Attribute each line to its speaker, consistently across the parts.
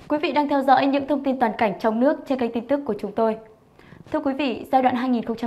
Speaker 1: Quý vị đang theo dõi những thông tin toàn cảnh trong nước trên kênh tin tức của chúng tôi. Thưa quý vị, giai đoạn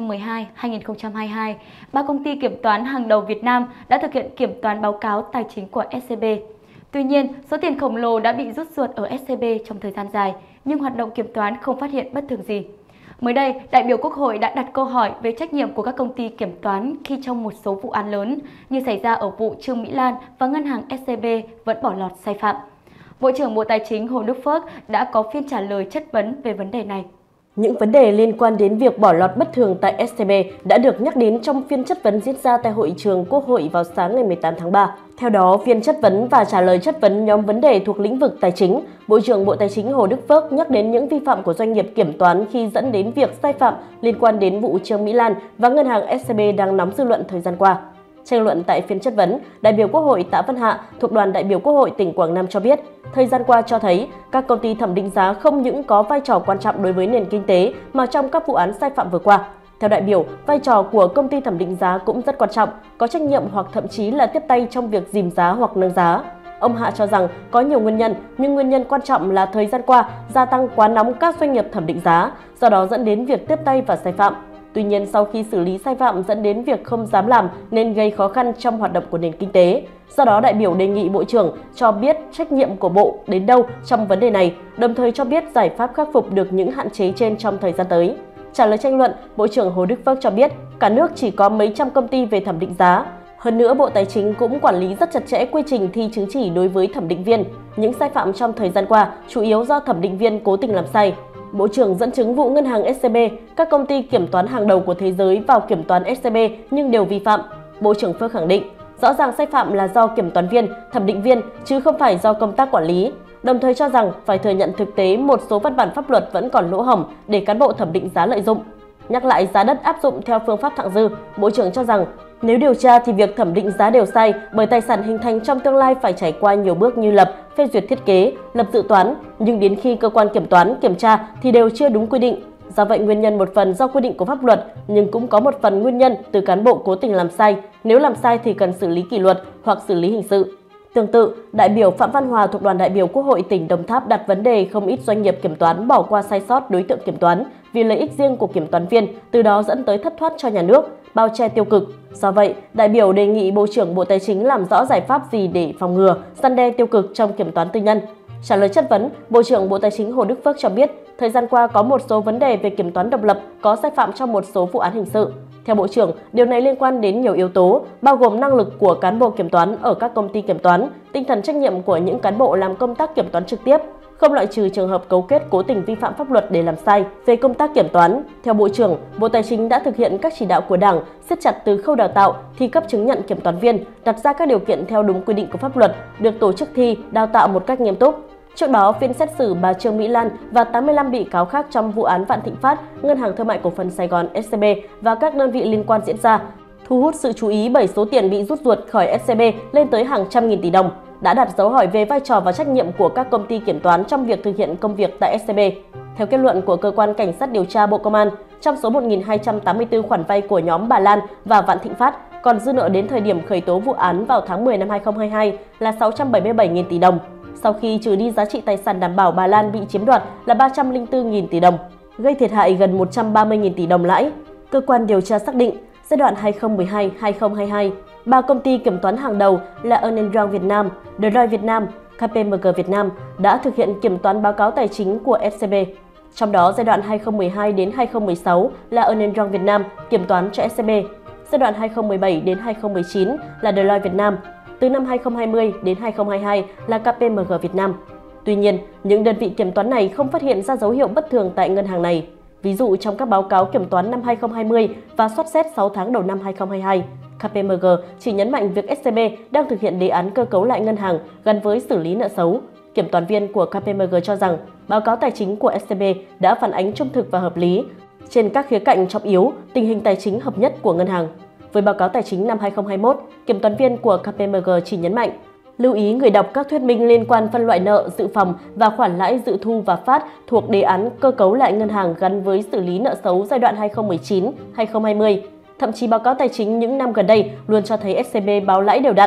Speaker 1: 2012-2022, ba công ty kiểm toán hàng đầu Việt Nam đã thực hiện kiểm toán báo cáo tài chính của SCB. Tuy nhiên, số tiền khổng lồ đã bị rút ruột ở SCB trong thời gian dài, nhưng hoạt động kiểm toán không phát hiện bất thường gì. Mới đây, đại biểu Quốc hội đã đặt câu hỏi về trách nhiệm của các công ty kiểm toán khi trong một số vụ án lớn như xảy ra ở vụ Trương Mỹ Lan và ngân hàng SCB vẫn bỏ lọt sai phạm. Bộ trưởng Bộ Tài chính Hồ Đức Phước đã có phiên trả lời chất vấn về vấn đề này.
Speaker 2: Những vấn đề liên quan đến việc bỏ lọt bất thường tại SCB đã được nhắc đến trong phiên chất vấn diễn ra tại hội trường Quốc hội vào sáng ngày 18 tháng 3. Theo đó, phiên chất vấn và trả lời chất vấn nhóm vấn đề thuộc lĩnh vực tài chính, Bộ trưởng Bộ Tài chính Hồ Đức Phước nhắc đến những vi phạm của doanh nghiệp kiểm toán khi dẫn đến việc sai phạm liên quan đến vụ Trương Mỹ Lan và ngân hàng SCB đang nóng dư luận thời gian qua. Tranh luận tại phiên chất vấn, đại biểu Quốc hội Tạ Văn Hạ thuộc đoàn đại biểu Quốc hội tỉnh Quảng Nam cho biết, thời gian qua cho thấy các công ty thẩm định giá không những có vai trò quan trọng đối với nền kinh tế mà trong các vụ án sai phạm vừa qua. Theo đại biểu, vai trò của công ty thẩm định giá cũng rất quan trọng, có trách nhiệm hoặc thậm chí là tiếp tay trong việc dìm giá hoặc nâng giá. Ông Hạ cho rằng có nhiều nguyên nhân, nhưng nguyên nhân quan trọng là thời gian qua gia tăng quá nóng các doanh nghiệp thẩm định giá, do đó dẫn đến việc tiếp tay và sai phạm. Tuy nhiên, sau khi xử lý sai phạm dẫn đến việc không dám làm nên gây khó khăn trong hoạt động của nền kinh tế. Do đó, đại biểu đề nghị Bộ trưởng cho biết trách nhiệm của Bộ đến đâu trong vấn đề này, đồng thời cho biết giải pháp khắc phục được những hạn chế trên trong thời gian tới. Trả lời tranh luận, Bộ trưởng Hồ Đức Phước cho biết cả nước chỉ có mấy trăm công ty về thẩm định giá. Hơn nữa, Bộ Tài chính cũng quản lý rất chặt chẽ quy trình thi chứng chỉ đối với thẩm định viên. Những sai phạm trong thời gian qua chủ yếu do thẩm định viên cố tình làm sai. Bộ trưởng dẫn chứng vụ ngân hàng SCB, các công ty kiểm toán hàng đầu của thế giới vào kiểm toán SCB nhưng đều vi phạm. Bộ trưởng Phước khẳng định, rõ ràng sai phạm là do kiểm toán viên, thẩm định viên chứ không phải do công tác quản lý. Đồng thời cho rằng phải thừa nhận thực tế một số văn bản pháp luật vẫn còn lỗ hổng để cán bộ thẩm định giá lợi dụng. Nhắc lại giá đất áp dụng theo phương pháp thặng dư, Bộ trưởng cho rằng nếu điều tra thì việc thẩm định giá đều sai bởi tài sản hình thành trong tương lai phải trải qua nhiều bước như lập, phê duyệt thiết kế, lập dự toán, nhưng đến khi cơ quan kiểm toán kiểm tra thì đều chưa đúng quy định. Do vậy nguyên nhân một phần do quy định của pháp luật nhưng cũng có một phần nguyên nhân từ cán bộ cố tình làm sai, nếu làm sai thì cần xử lý kỷ luật hoặc xử lý hình sự. Tương tự, đại biểu Phạm Văn Hòa thuộc đoàn đại biểu Quốc hội tỉnh Đồng Tháp đặt vấn đề không ít doanh nghiệp kiểm toán bỏ qua sai sót đối tượng kiểm toán vì lợi ích riêng của kiểm toán viên, từ đó dẫn tới thất thoát cho nhà nước, bao che tiêu cực. Do vậy, đại biểu đề nghị Bộ trưởng Bộ Tài chính làm rõ giải pháp gì để phòng ngừa, răn đe tiêu cực trong kiểm toán tư nhân. Trả lời chất vấn, Bộ trưởng Bộ Tài chính Hồ Đức Phước cho biết, thời gian qua có một số vấn đề về kiểm toán độc lập có sai phạm trong một số vụ án hình sự. Theo Bộ trưởng, điều này liên quan đến nhiều yếu tố, bao gồm năng lực của cán bộ kiểm toán ở các công ty kiểm toán, tinh thần trách nhiệm của những cán bộ làm công tác kiểm toán trực tiếp, không loại trừ trường hợp cấu kết cố tình vi phạm pháp luật để làm sai. Về công tác kiểm toán, theo Bộ trưởng, Bộ Tài chính đã thực hiện các chỉ đạo của Đảng, siết chặt từ khâu đào tạo, thi cấp chứng nhận kiểm toán viên, đặt ra các điều kiện theo đúng quy định của pháp luật, được tổ chức thi, đào tạo một cách nghiêm túc. Trước đó, phiên xét xử bà Trương Mỹ Lan và 85 bị cáo khác trong vụ án Vạn Thịnh Phát, Ngân hàng Thương mại Cổ phần Sài Gòn SCB và các đơn vị liên quan diễn ra, thu hút sự chú ý bởi số tiền bị rút ruột khỏi SCB lên tới hàng trăm nghìn tỷ đồng, đã đặt dấu hỏi về vai trò và trách nhiệm của các công ty kiểm toán trong việc thực hiện công việc tại SCB. Theo kết luận của Cơ quan Cảnh sát điều tra Bộ Công an, trong số 1.284 khoản vay của nhóm bà Lan và Vạn Thịnh Phát, còn dư nợ đến thời điểm khởi tố vụ án vào tháng 10 năm 2022 là 677.000 tỷ đồng. Sau khi trừ đi giá trị tài sản đảm bảo bà Lan bị chiếm đoạt là 304.000 tỷ đồng, gây thiệt hại gần 130.000 tỷ đồng lãi. Cơ quan điều tra xác định, giai đoạn 2012-2022, ba công ty kiểm toán hàng đầu là Ernst & Young Việt Nam, Deloitte Việt Nam, KPMG Việt Nam đã thực hiện kiểm toán báo cáo tài chính của SCB. Trong đó, giai đoạn 2012 đến 2016 là Ernst & Young Việt Nam kiểm toán cho SCB, giai đoạn 2017 đến 2019 là Deloitte Việt Nam, từ năm 2020 đến 2022 là KPMG Việt Nam. Tuy nhiên, những đơn vị kiểm toán này không phát hiện ra dấu hiệu bất thường tại ngân hàng này. Ví dụ trong các báo cáo kiểm toán năm 2020 và soát xét 6 tháng đầu năm 2022, KPMG chỉ nhấn mạnh việc SCB đang thực hiện đề án cơ cấu lại ngân hàng gắn với xử lý nợ xấu. Kiểm toán viên của KPMG cho rằng báo cáo tài chính của SCB đã phản ánh trung thực và hợp lý trên các khía cạnh trọng yếu, tình hình tài chính hợp nhất của ngân hàng. Với báo cáo tài chính năm 2021, kiểm toán viên của KPMG chỉ nhấn mạnh, lưu ý người đọc các thuyết minh liên quan phân loại nợ, dự phòng và khoản lãi dự thu và phát thuộc đề án cơ cấu lại ngân hàng gắn với xử lý nợ xấu giai đoạn 2019-2020. Thậm chí báo cáo tài chính những năm gần đây luôn cho thấy SCB báo lãi đều đặn.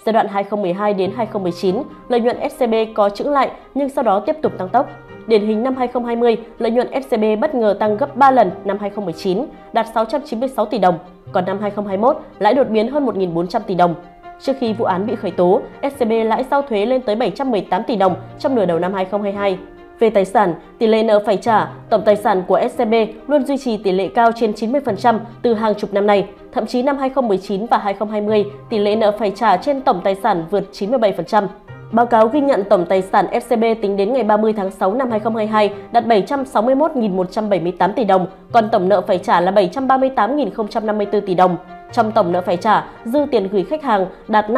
Speaker 2: Giai đoạn 2012 đến 2019, lợi nhuận SCB có chững lại nhưng sau đó tiếp tục tăng tốc. Điển hình năm 2020, lợi nhuận SCB bất ngờ tăng gấp 3 lần năm 2019, đạt 696 tỷ đồng, còn năm 2021 lãi đột biến hơn 1.400 tỷ đồng. Trước khi vụ án bị khởi tố, SCB lãi sau thuế lên tới 718 tỷ đồng trong nửa đầu năm 2022. Về tài sản, tỷ lệ nợ phải trả, tổng tài sản của SCB luôn duy trì tỷ lệ cao trên 90% từ hàng chục năm nay. Thậm chí năm 2019 và 2020, tỷ lệ nợ phải trả trên tổng tài sản vượt 97%. Báo cáo ghi nhận tổng tài sản SCB tính đến ngày 30 tháng 6 năm 2022 đạt 761.178 tỷ đồng, còn tổng nợ phải trả là 738.054 tỷ đồng. Trong tổng nợ phải trả, dư tiền gửi khách hàng đạt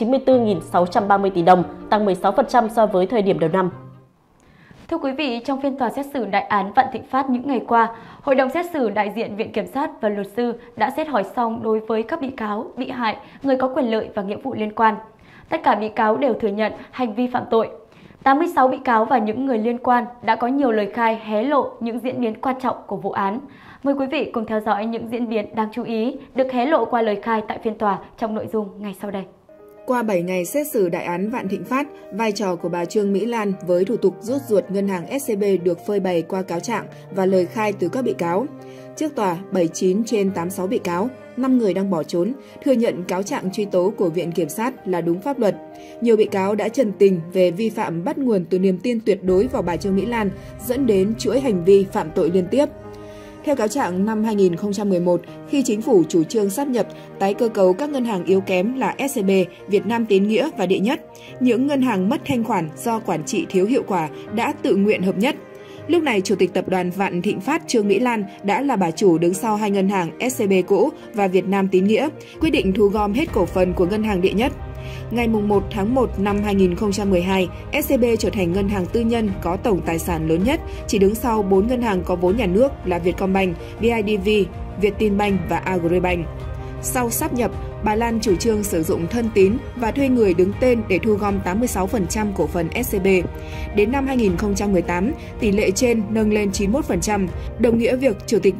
Speaker 2: 594.630 tỷ đồng, tăng 16% so với thời điểm đầu năm.
Speaker 1: Thưa quý vị, trong phiên tòa xét xử đại án Vạn Thịnh Phát những ngày qua, Hội đồng xét xử đại diện Viện Kiểm sát và luật sư đã xét hỏi xong đối với các bị cáo, bị hại, người có quyền lợi và nghĩa vụ liên quan. Tất cả bị cáo đều thừa nhận hành vi phạm tội. 86 bị cáo và những người liên quan đã có nhiều lời khai hé lộ những diễn biến quan trọng của vụ án. Mời quý vị cùng theo dõi những diễn biến đáng chú ý được hé lộ qua lời khai tại phiên tòa trong nội dung ngay sau đây.
Speaker 3: Qua 7 ngày xét xử đại án Vạn Thịnh Phát, vai trò của bà Trương Mỹ Lan với thủ tục rút ruột ngân hàng SCB được phơi bày qua cáo trạng và lời khai từ các bị cáo. Trước tòa, 79 trên 86 bị cáo, 5 người đang bỏ trốn, thừa nhận cáo trạng truy tố của Viện Kiểm sát là đúng pháp luật. Nhiều bị cáo đã trần tình về vi phạm bắt nguồn từ niềm tin tuyệt đối vào bà Trương Mỹ Lan, dẫn đến chuỗi hành vi phạm tội liên tiếp. Theo cáo trạng năm 2011, khi chính phủ chủ trương sáp nhập, tái cơ cấu các ngân hàng yếu kém là SCB, Việt Nam Tín Nghĩa và Đệ Nhất, những ngân hàng mất thanh khoản do quản trị thiếu hiệu quả đã tự nguyện hợp nhất. Lúc này, Chủ tịch Tập đoàn Vạn Thịnh Phát Trương Mỹ Lan đã là bà chủ đứng sau hai ngân hàng SCB cũ và Việt Nam Tín Nghĩa, quyết định thu gom hết cổ phần của ngân hàng Đệ Nhất. Ngày 1 tháng 1 năm 2012, SCB trở thành ngân hàng tư nhân có tổng tài sản lớn nhất, chỉ đứng sau 4 ngân hàng có vốn nhà nước là Vietcombank, BIDV, Vietinbank và Agribank. Sau sáp nhập, bà Lan chủ trương sử dụng thân tín và thuê người đứng tên để thu gom 86% cổ phần SCB. Đến năm 2018, tỷ lệ trên nâng lên 91%, đồng nghĩa việc Chủ tịch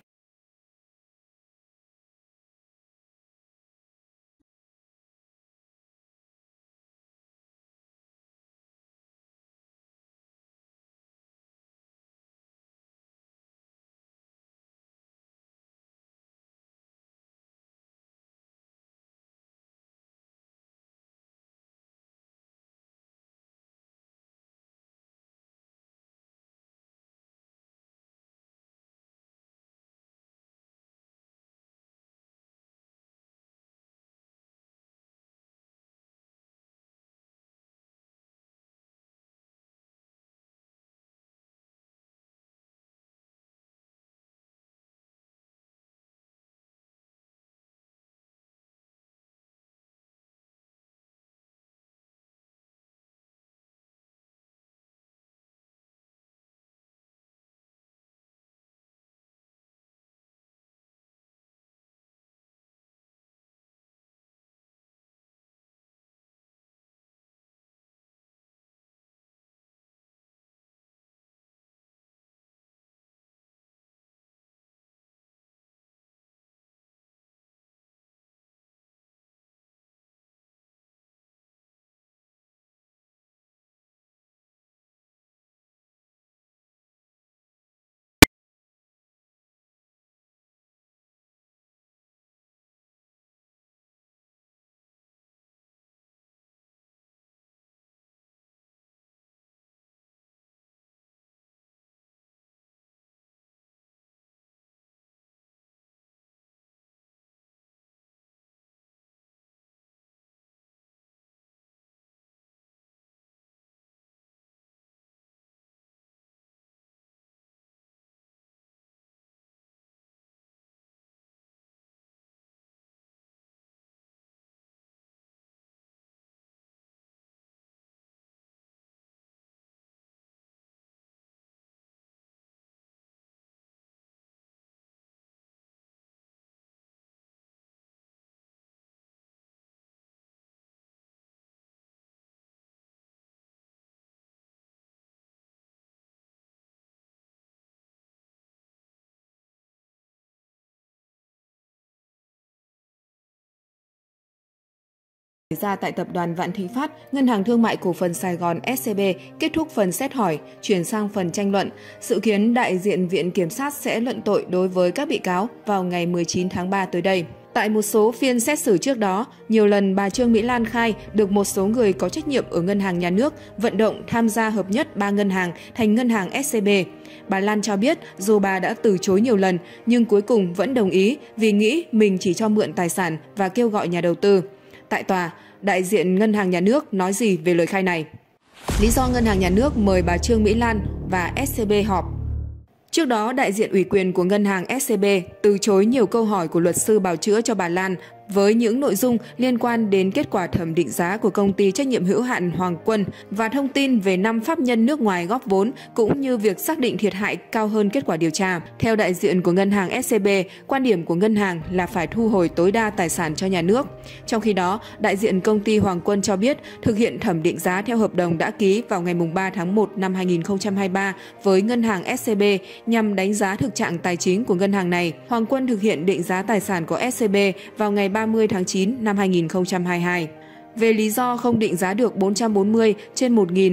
Speaker 3: ra tại tập đoàn Vạn Thịnh Phát, Ngân hàng Thương mại Cổ phần Sài Gòn SCB kết thúc phần xét hỏi, chuyển sang phần tranh luận. Dự kiến đại diện Viện Kiểm sát sẽ luận tội đối với các bị cáo vào ngày 19 tháng 3 tới đây. Tại một số phiên xét xử trước đó, nhiều lần bà Trương Mỹ Lan khai được một số người có trách nhiệm ở Ngân hàng Nhà nước vận động tham gia hợp nhất 3 ngân hàng thành Ngân hàng SCB. Bà Lan cho biết dù bà đã từ chối nhiều lần nhưng cuối cùng vẫn đồng ý vì nghĩ mình chỉ cho mượn tài sản và kêu gọi nhà đầu tư. Tại tòa, đại diện Ngân hàng Nhà nước nói gì về lời khai này? Lý do Ngân hàng Nhà nước mời bà Trương Mỹ Lan và SCB họp. Trước đó, đại diện ủy quyền của Ngân hàng SCB từ chối nhiều câu hỏi của luật sư bào chữa cho bà Lan với những nội dung liên quan đến kết quả thẩm định giá của công ty trách nhiệm hữu hạn Hoàng Quân và thông tin về 5 pháp nhân nước ngoài góp vốn cũng như việc xác định thiệt hại cao hơn kết quả điều tra. Theo đại diện của Ngân hàng SCB, quan điểm của ngân hàng là phải thu hồi tối đa tài sản cho nhà nước. Trong khi đó, đại diện công ty Hoàng Quân cho biết thực hiện thẩm định giá theo hợp đồng đã ký vào ngày 3 tháng 1 năm 2023 với Ngân hàng SCB nhằm đánh giá thực trạng tài chính của ngân hàng này. Hoàng Quân thực hiện định giá tài sản của SCB vào ngày 30 tháng 9 năm 2022. Về lý do không định giá được 440 trên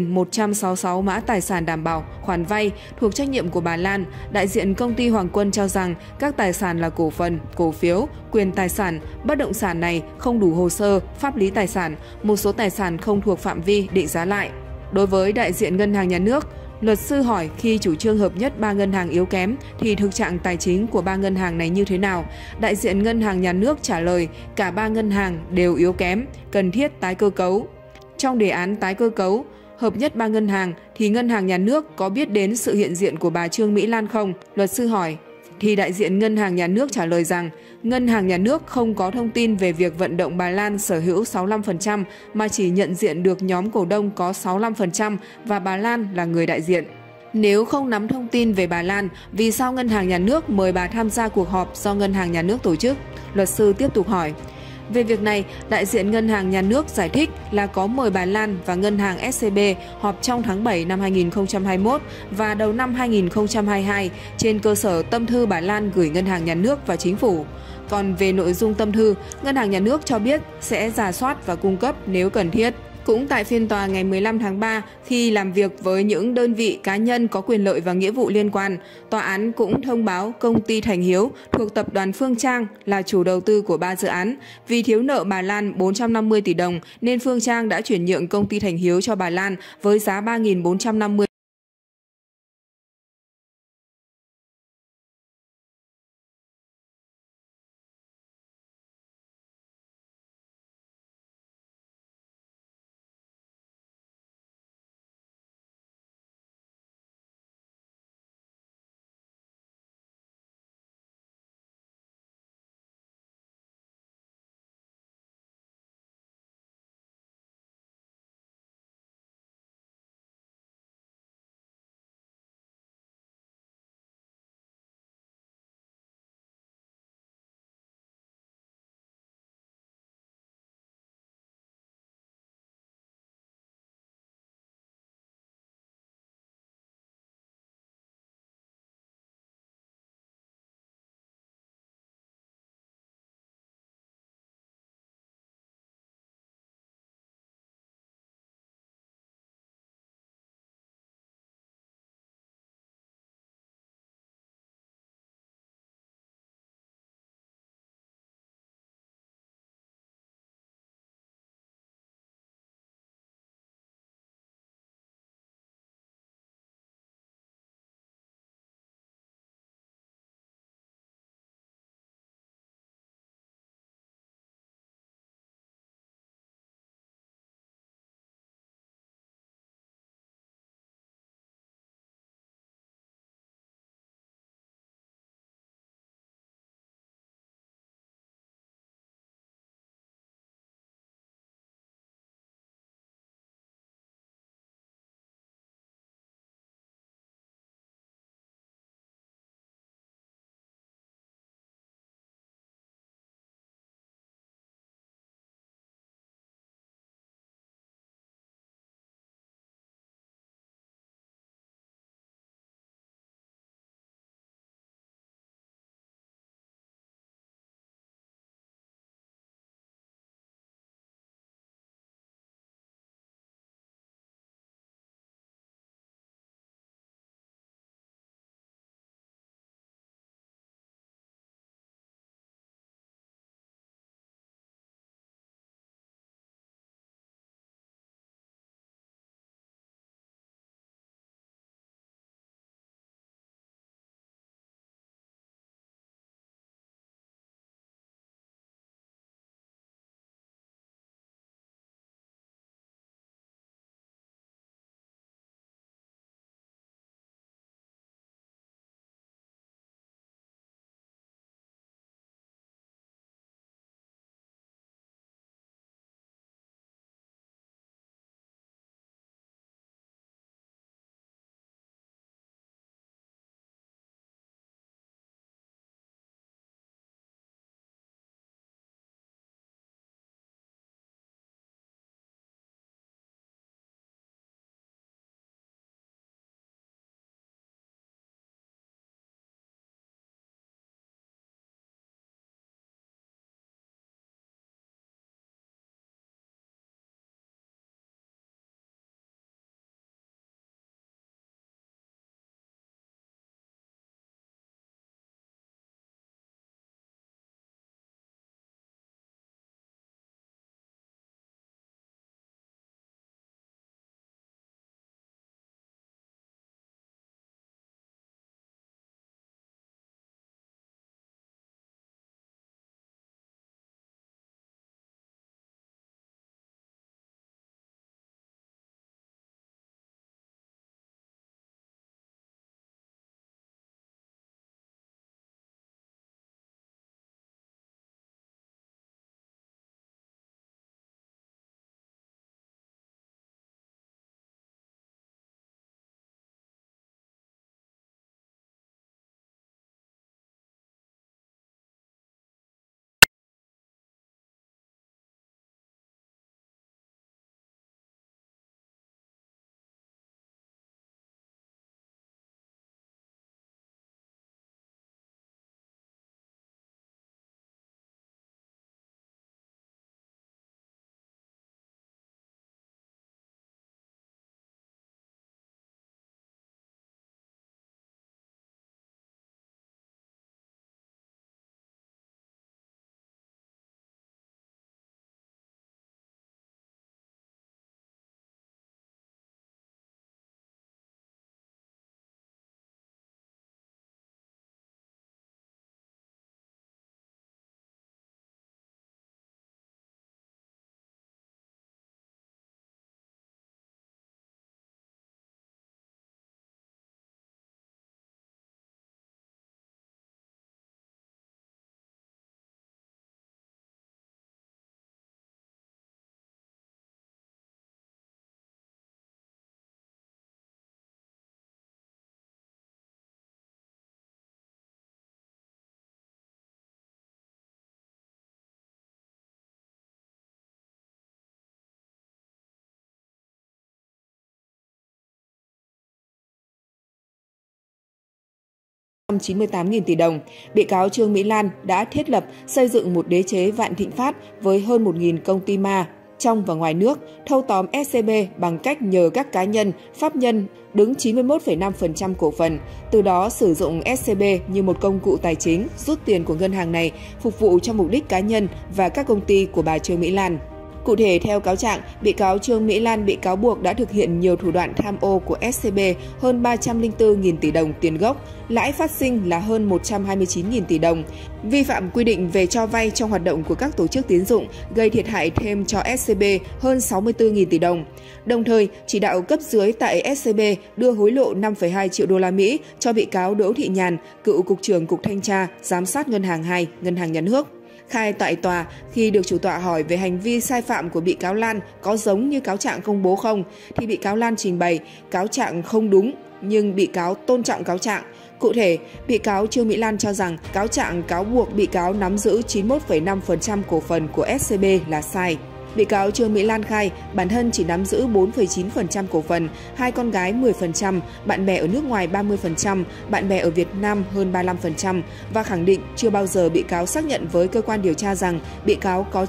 Speaker 3: 1.166 mã tài sản đảm bảo khoản vay thuộc trách nhiệm của bà Lan, đại diện công ty Hoàng Quân cho rằng các tài sản là cổ phần, cổ phiếu, quyền tài sản, bất động sản này không đủ hồ sơ, pháp lý tài sản, một số tài sản không thuộc phạm vi định giá lại. Đối với đại diện Ngân hàng Nhà nước, luật sư hỏi khi chủ trương hợp nhất 3 ngân hàng yếu kém thì thực trạng tài chính của 3 ngân hàng này như thế nào? Đại diện Ngân hàng Nhà nước trả lời cả 3 ngân hàng đều yếu kém, cần thiết tái cơ cấu. Trong đề án tái cơ cấu, hợp nhất 3 ngân hàng thì Ngân hàng Nhà nước có biết đến sự hiện diện của bà Trương Mỹ Lan không? Luật sư hỏi. Thì đại diện Ngân hàng Nhà nước trả lời rằng Ngân hàng Nhà nước không có thông tin về việc vận động bà Lan sở hữu 65% mà chỉ nhận diện được nhóm cổ đông có 65% và bà Lan là người đại diện. Nếu không nắm thông tin về bà Lan, vì sao Ngân hàng Nhà nước mời bà tham gia cuộc họp do Ngân hàng Nhà nước tổ chức? Luật sư tiếp tục hỏi. Về việc này, đại diện Ngân hàng Nhà nước giải thích là có mời bà Lan và Ngân hàng SCB họp trong tháng 7 năm 2021 và đầu năm 2022 trên cơ sở tâm thư bà Lan gửi Ngân hàng Nhà nước và Chính phủ. Còn về nội dung tâm thư, Ngân hàng Nhà nước cho biết sẽ rà soát và cung cấp nếu cần thiết. Cũng tại phiên tòa ngày 15 tháng 3, khi làm việc với những đơn vị cá nhân có quyền lợi và nghĩa vụ liên quan, tòa án cũng thông báo công ty Thành Hiếu thuộc tập đoàn Phương Trang là chủ đầu tư của 3 dự án. Vì thiếu nợ bà Lan 450 tỷ đồng nên Phương Trang đã chuyển nhượng công ty Thành Hiếu cho bà Lan với giá 3.450 98.000 tỷ đồng. Bị cáo Trương Mỹ Lan đã thiết lập, xây dựng một đế chế Vạn Thịnh Phát với hơn 1.000 công ty ma trong và ngoài nước, thâu tóm SCB bằng cách nhờ các cá nhân, pháp nhân đứng 91,5% cổ phần, từ đó sử dụng SCB như một công cụ tài chính, rút tiền của ngân hàng này phục vụ cho mục đích cá nhân và các công ty của bà Trương Mỹ Lan. Cụ thể, theo cáo trạng, bị cáo Trương Mỹ Lan bị cáo buộc đã thực hiện nhiều thủ đoạn tham ô của SCB hơn 304.000 tỷ đồng tiền gốc, lãi phát sinh là hơn 129.000 tỷ đồng, vi phạm quy định về cho vay trong hoạt động của các tổ chức tín dụng, gây thiệt hại thêm cho SCB hơn 64.000 tỷ đồng. Đồng thời, chỉ đạo cấp dưới tại SCB đưa hối lộ 5,2 triệu đô la Mỹ cho bị cáo Đỗ Thị Nhàn, cựu Cục trưởng Cục Thanh tra, Giám sát Ngân hàng 2, Ngân hàng Nhà nước. Khai tại tòa, khi được chủ tọa hỏi về hành vi sai phạm của bị cáo Lan có giống như cáo trạng công bố không, thì bị cáo Lan trình bày cáo trạng không đúng, nhưng bị cáo tôn trọng cáo trạng. Cụ thể, bị cáo Trương Mỹ Lan cho rằng cáo trạng cáo buộc bị cáo nắm giữ 91,5% cổ phần của SCB là sai. Bị cáo Trương Mỹ Lan khai bản thân chỉ nắm giữ 4,9% cổ phần, hai con gái 10%, bạn bè ở nước ngoài 30%, bạn bè ở Việt Nam hơn 35% và khẳng định chưa bao giờ bị cáo xác nhận với cơ quan điều tra rằng bị cáo có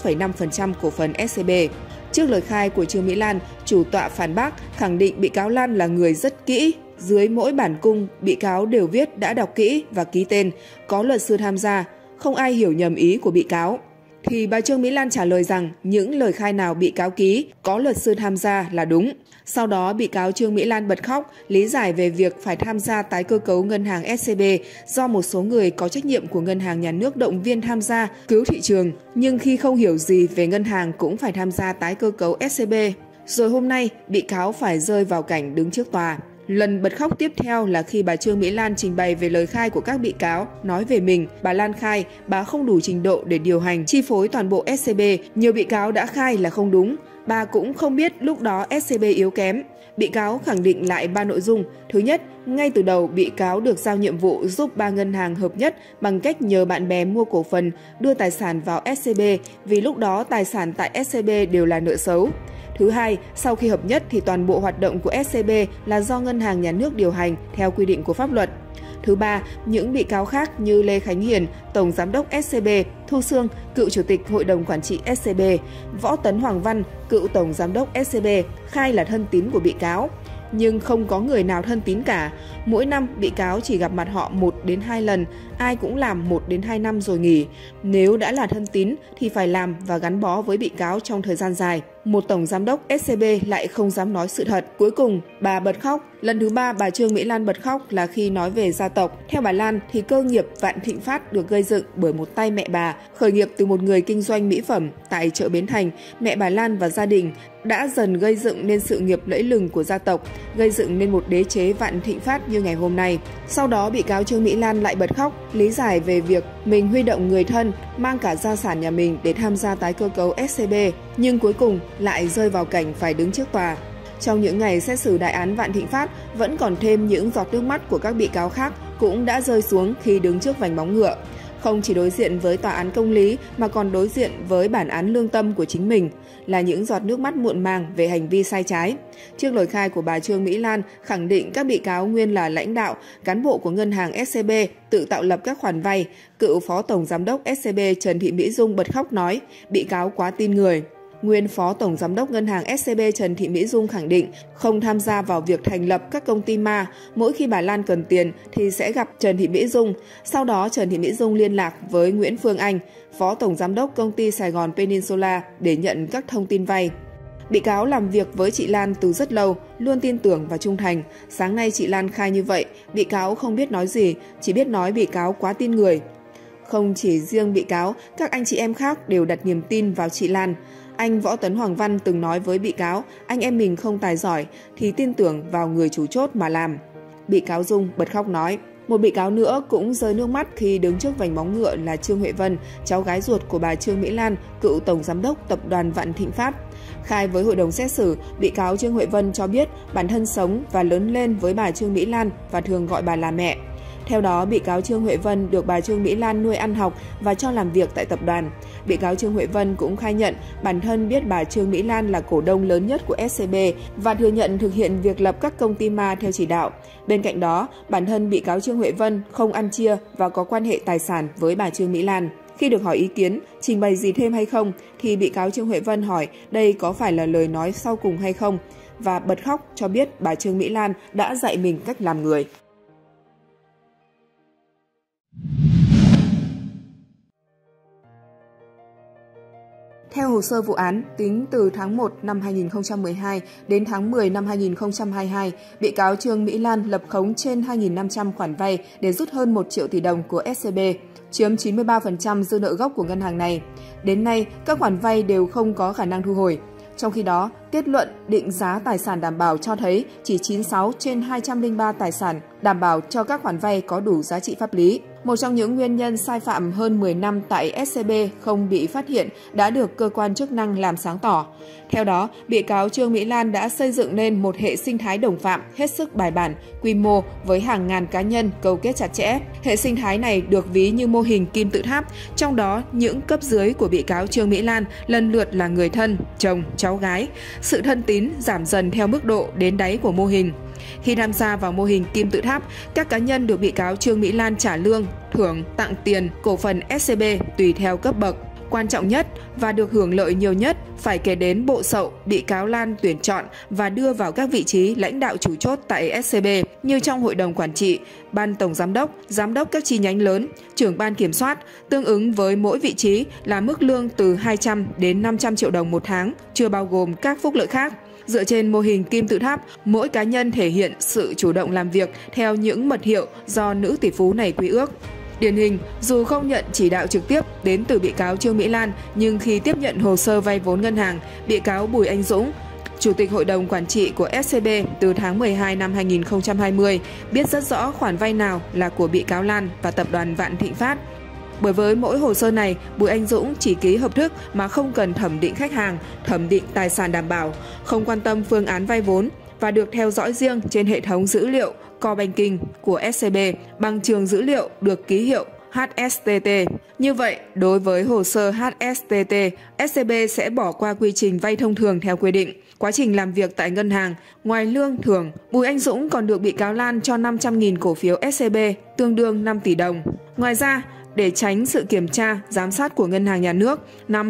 Speaker 3: 91,5% cổ phần SCB. Trước lời khai của Trương Mỹ Lan, chủ tọa phản bác khẳng định bị cáo Lan là người rất kỹ. Dưới mỗi bản cung, bị cáo đều viết đã đọc kỹ và ký tên, có luật sư tham gia, không ai hiểu nhầm ý của bị cáo. Thì bà Trương Mỹ Lan trả lời rằng những lời khai nào bị cáo ký, có luật sư tham gia là đúng. Sau đó, bị cáo Trương Mỹ Lan bật khóc, lý giải về việc phải tham gia tái cơ cấu ngân hàng SCB do một số người có trách nhiệm của ngân hàng nhà nước động viên tham gia cứu thị trường, nhưng khi không hiểu gì về ngân hàng cũng phải tham gia tái cơ cấu SCB. Rồi hôm nay, bị cáo phải rơi vào cảnh đứng trước tòa. Lần bật khóc tiếp theo là khi bà Trương Mỹ Lan trình bày về lời khai của các bị cáo, nói về mình, bà Lan khai bà không đủ trình độ để điều hành, chi phối toàn bộ SCB, nhiều bị cáo đã khai là không đúng, bà cũng không biết lúc đó SCB yếu kém. Bị cáo khẳng định lại 3 nội dung. Thứ nhất, ngay từ đầu bị cáo được giao nhiệm vụ giúp 3 ngân hàng hợp nhất bằng cách nhờ bạn bè mua cổ phần, đưa tài sản vào SCB vì lúc đó tài sản tại SCB đều là nợ xấu. Thứ hai, sau khi hợp nhất thì toàn bộ hoạt động của SCB là do Ngân hàng Nhà nước điều hành theo quy định của pháp luật. Thứ ba, những bị cáo khác như Lê Khánh Hiền, Tổng Giám đốc SCB, Thu Sương, cựu Chủ tịch Hội đồng Quản trị SCB, Võ Tấn Hoàng Văn, cựu Tổng Giám đốc SCB, khai là thân tín của bị cáo. Nhưng không có người nào thân tín cả. Mỗi năm, bị cáo chỉ gặp mặt họ 1 đến 2 lần, ai cũng làm 1 đến 2 năm rồi nghỉ. Nếu đã là thân tín thì phải làm và gắn bó với bị cáo trong thời gian dài. Một tổng giám đốc SCB lại không dám nói sự thật. Cuối cùng, bà bật khóc. Lần thứ 3 bà Trương Mỹ Lan bật khóc là khi nói về gia tộc. Theo bà Lan thì cơ nghiệp Vạn Thịnh Phát được gây dựng bởi một tay mẹ bà, khởi nghiệp từ một người kinh doanh mỹ phẩm tại chợ Bến Thành. Mẹ bà Lan và gia đình đã dần gây dựng nên sự nghiệp lẫy lừng của gia tộc, gây dựng nên một đế chế Vạn Thịnh Phát như ngày hôm nay. Sau đó, bị cáo Trương Mỹ Lan lại bật khóc, lý giải về việc mình huy động người thân, mang cả gia sản nhà mình để tham gia tái cơ cấu SCB, nhưng cuối cùng lại rơi vào cảnh phải đứng trước tòa. Trong những ngày xét xử đại án Vạn Thịnh Phát, vẫn còn thêm những giọt nước mắt của các bị cáo khác cũng đã rơi xuống khi đứng trước vành móng ngựa. Không chỉ đối diện với tòa án công lý mà còn đối diện với bản án lương tâm của chính mình, là những giọt nước mắt muộn màng về hành vi sai trái. Trước lời khai của bà Trương Mỹ Lan khẳng định các bị cáo nguyên là lãnh đạo, cán bộ của ngân hàng SCB tự tạo lập các khoản vay, cựu Phó Tổng Giám đốc SCB Trần Thị Mỹ Dung bật khóc nói bị cáo quá tin người. Nguyên Phó Tổng Giám đốc Ngân hàng SCB Trần Thị Mỹ Dung khẳng định không tham gia vào việc thành lập các công ty ma, mỗi khi bà Lan cần tiền thì sẽ gặp Trần Thị Mỹ Dung. Sau đó Trần Thị Mỹ Dung liên lạc với Nguyễn Phương Anh, Phó Tổng Giám đốc Công ty Sài Gòn Peninsula để nhận các thông tin vay. Bị cáo làm việc với chị Lan từ rất lâu, luôn tin tưởng và trung thành. Sáng nay chị Lan khai như vậy, bị cáo không biết nói gì, chỉ biết nói bị cáo quá tin người. Không chỉ riêng bị cáo, các anh chị em khác đều đặt niềm tin vào chị Lan. Anh Võ Tấn Hoàng Văn từng nói với bị cáo, anh em mình không tài giỏi thì tin tưởng vào người chủ chốt mà làm. Bị cáo Dung bật khóc nói. Một bị cáo nữa cũng rơi nước mắt khi đứng trước vành móng ngựa là Trương Huệ Vân, cháu gái ruột của bà Trương Mỹ Lan, cựu Tổng Giám đốc Tập đoàn Vạn Thịnh Phát. Khai với hội đồng xét xử, bị cáo Trương Huệ Vân cho biết bản thân sống và lớn lên với bà Trương Mỹ Lan và thường gọi bà là mẹ. Theo đó, bị cáo Trương Huệ Vân được bà Trương Mỹ Lan nuôi ăn học và cho làm việc tại tập đoàn. Bị cáo Trương Huệ Vân cũng khai nhận bản thân biết bà Trương Mỹ Lan là cổ đông lớn nhất của SCB và thừa nhận thực hiện việc lập các công ty ma theo chỉ đạo. Bên cạnh đó, bản thân bị cáo Trương Huệ Vân không ăn chia và có quan hệ tài sản với bà Trương Mỹ Lan. Khi được hỏi ý kiến, trình bày gì thêm hay không, thì bị cáo Trương Huệ Vân hỏi đây có phải là lời nói sau cùng hay không, và bật khóc cho biết bà Trương Mỹ Lan đã dạy mình cách làm người. Theo hồ sơ vụ án, tính từ tháng 1 năm 2012 đến tháng 10 năm 2022, bị cáo Trương Mỹ Lan lập khống trên 2.500 khoản vay để rút hơn 1 triệu tỷ đồng của SCB, chiếm 93% dư nợ gốc của ngân hàng này. Đến nay, các khoản vay đều không có khả năng thu hồi. Trong khi đó, kết luận định giá tài sản đảm bảo cho thấy chỉ 96 trên 203 tài sản đảm bảo cho các khoản vay có đủ giá trị pháp lý. Một trong những nguyên nhân sai phạm hơn 10 năm tại SCB không bị phát hiện đã được cơ quan chức năng làm sáng tỏ. Theo đó, bị cáo Trương Mỹ Lan đã xây dựng nên một hệ sinh thái đồng phạm hết sức bài bản, quy mô với hàng ngàn cá nhân câu kết chặt chẽ. Hệ sinh thái này được ví như mô hình kim tự tháp, trong đó những cấp dưới của bị cáo Trương Mỹ Lan lần lượt là người thân, chồng, cháu gái. Sự thân tín giảm dần theo mức độ đến đáy của mô hình. Khi tham gia vào mô hình kim tự tháp, các cá nhân được bị cáo Trương Mỹ Lan trả lương, thưởng, tặng tiền, cổ phần SCB tùy theo cấp bậc. Quan trọng nhất và được hưởng lợi nhiều nhất phải kể đến bộ sậu bị cáo Lan tuyển chọn và đưa vào các vị trí lãnh đạo chủ chốt tại SCB như trong hội đồng quản trị, ban tổng giám đốc các chi nhánh lớn, trưởng ban kiểm soát, tương ứng với mỗi vị trí là mức lương từ 200 đến 500 triệu đồng một tháng, chưa bao gồm các phúc lợi khác. Dựa trên mô hình kim tự tháp, mỗi cá nhân thể hiện sự chủ động làm việc theo những mật hiệu do nữ tỷ phú này quy ước. Điển hình, dù không nhận chỉ đạo trực tiếp đến từ bị cáo Trương Mỹ Lan, nhưng khi tiếp nhận hồ sơ vay vốn ngân hàng, bị cáo Bùi Anh Dũng, Chủ tịch Hội đồng Quản trị của SCB từ tháng 12 năm 2020, biết rất rõ khoản vay nào là của bị cáo Lan và tập đoàn Vạn Thịnh Phát. Bởi với mỗi hồ sơ này, Bùi Anh Dũng chỉ ký hợp thức mà không cần thẩm định khách hàng, thẩm định tài sản đảm bảo, không quan tâm phương án vay vốn và được theo dõi riêng trên hệ thống dữ liệu Core Banking của SCB bằng trường dữ liệu được ký hiệu HSTT. Như vậy, đối với hồ sơ HSTT, SCB sẽ bỏ qua quy trình vay thông thường theo quy định. Quá trình làm việc tại ngân hàng, ngoài lương thưởng, Bùi Anh Dũng còn được bị cáo Lan cho 500.000 cổ phiếu SCB, tương đương 5 tỷ đồng. Ngoài ra, để tránh sự kiểm tra, giám sát của Ngân hàng Nhà nước, năm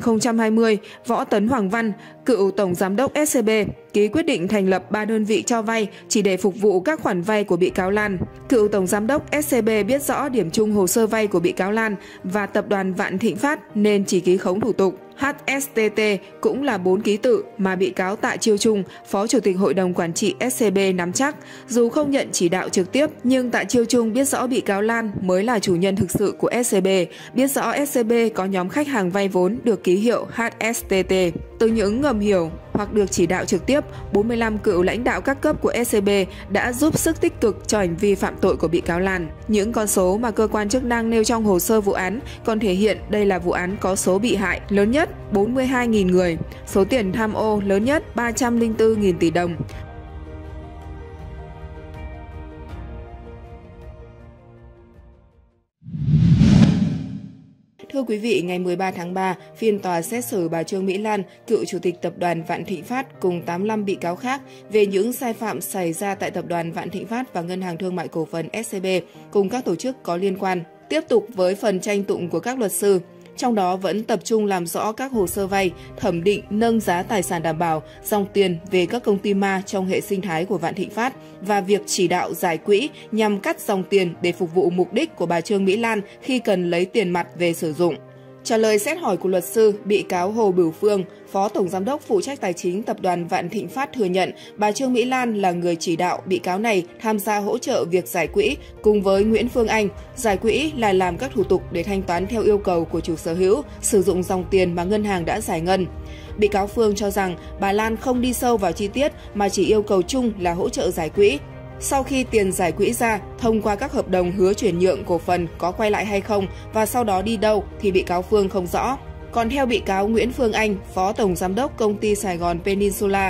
Speaker 3: 2020, Võ Tấn Hoàng Văn, cựu Tổng Giám đốc SCB, ký quyết định thành lập 3 đơn vị cho vay chỉ để phục vụ các khoản vay của bị cáo Lan. Cựu Tổng Giám đốc SCB biết rõ điểm chung hồ sơ vay của bị cáo Lan và tập đoàn Vạn Thịnh Phát nên chỉ ký khống thủ tục. HSTT cũng là 4 ký tự mà bị cáo Tạ Chiêu Trung, Phó Chủ tịch Hội đồng Quản trị SCB nắm chắc. Dù không nhận chỉ đạo trực tiếp, nhưng Tạ Chiêu Trung biết rõ bị cáo Lan mới là chủ nhân thực sự của SCB, biết rõ SCB có nhóm khách hàng vay vốn được ký hiệu HSTT. Từ những ngầm hiểu hoặc được chỉ đạo trực tiếp, 45 cựu lãnh đạo các cấp của SCB đã giúp sức tích cực cho hành vi phạm tội của bị cáo Lan. Những con số mà cơ quan chức năng nêu trong hồ sơ vụ án còn thể hiện đây là vụ án có số bị hại lớn nhất 42.000 người, số tiền tham ô lớn nhất 304.000 tỷ đồng. Thưa quý vị, ngày 13 tháng 3, phiên tòa xét xử bà Trương Mỹ Lan, cựu chủ tịch tập đoàn Vạn Thịnh Phát cùng 85 bị cáo khác về những sai phạm xảy ra tại tập đoàn Vạn Thịnh Phát và Ngân hàng Thương mại Cổ phần SCB cùng các tổ chức có liên quan. Tiếp tục với phần tranh tụng của các luật sư. Trong đó vẫn tập trung làm rõ các hồ sơ vay, thẩm định nâng giá tài sản đảm bảo, dòng tiền về các công ty ma trong hệ sinh thái của Vạn Thịnh Phát và việc chỉ đạo giải quỹ nhằm cắt dòng tiền để phục vụ mục đích của bà Trương Mỹ Lan khi cần lấy tiền mặt về sử dụng. Trả lời xét hỏi của luật sư, bị cáo Hồ Bửu Phương, Phó Tổng Giám đốc phụ trách tài chính tập đoàn Vạn Thịnh Phát thừa nhận bà Trương Mỹ Lan là người chỉ đạo bị cáo này tham gia hỗ trợ việc giải quỹ cùng với Nguyễn Phương Anh. Giải quỹ là làm các thủ tục để thanh toán theo yêu cầu của chủ sở hữu, sử dụng dòng tiền mà ngân hàng đã giải ngân. Bị cáo Phương cho rằng bà Lan không đi sâu vào chi tiết mà chỉ yêu cầu chung là hỗ trợ giải quỹ. Sau khi tiền giải quỹ ra, thông qua các hợp đồng hứa chuyển nhượng cổ phần có quay lại hay không và sau đó đi đâu thì bị cáo Phương không rõ. Còn theo bị cáo Nguyễn Phương Anh, Phó Tổng Giám đốc Công ty Sài Gòn Peninsula,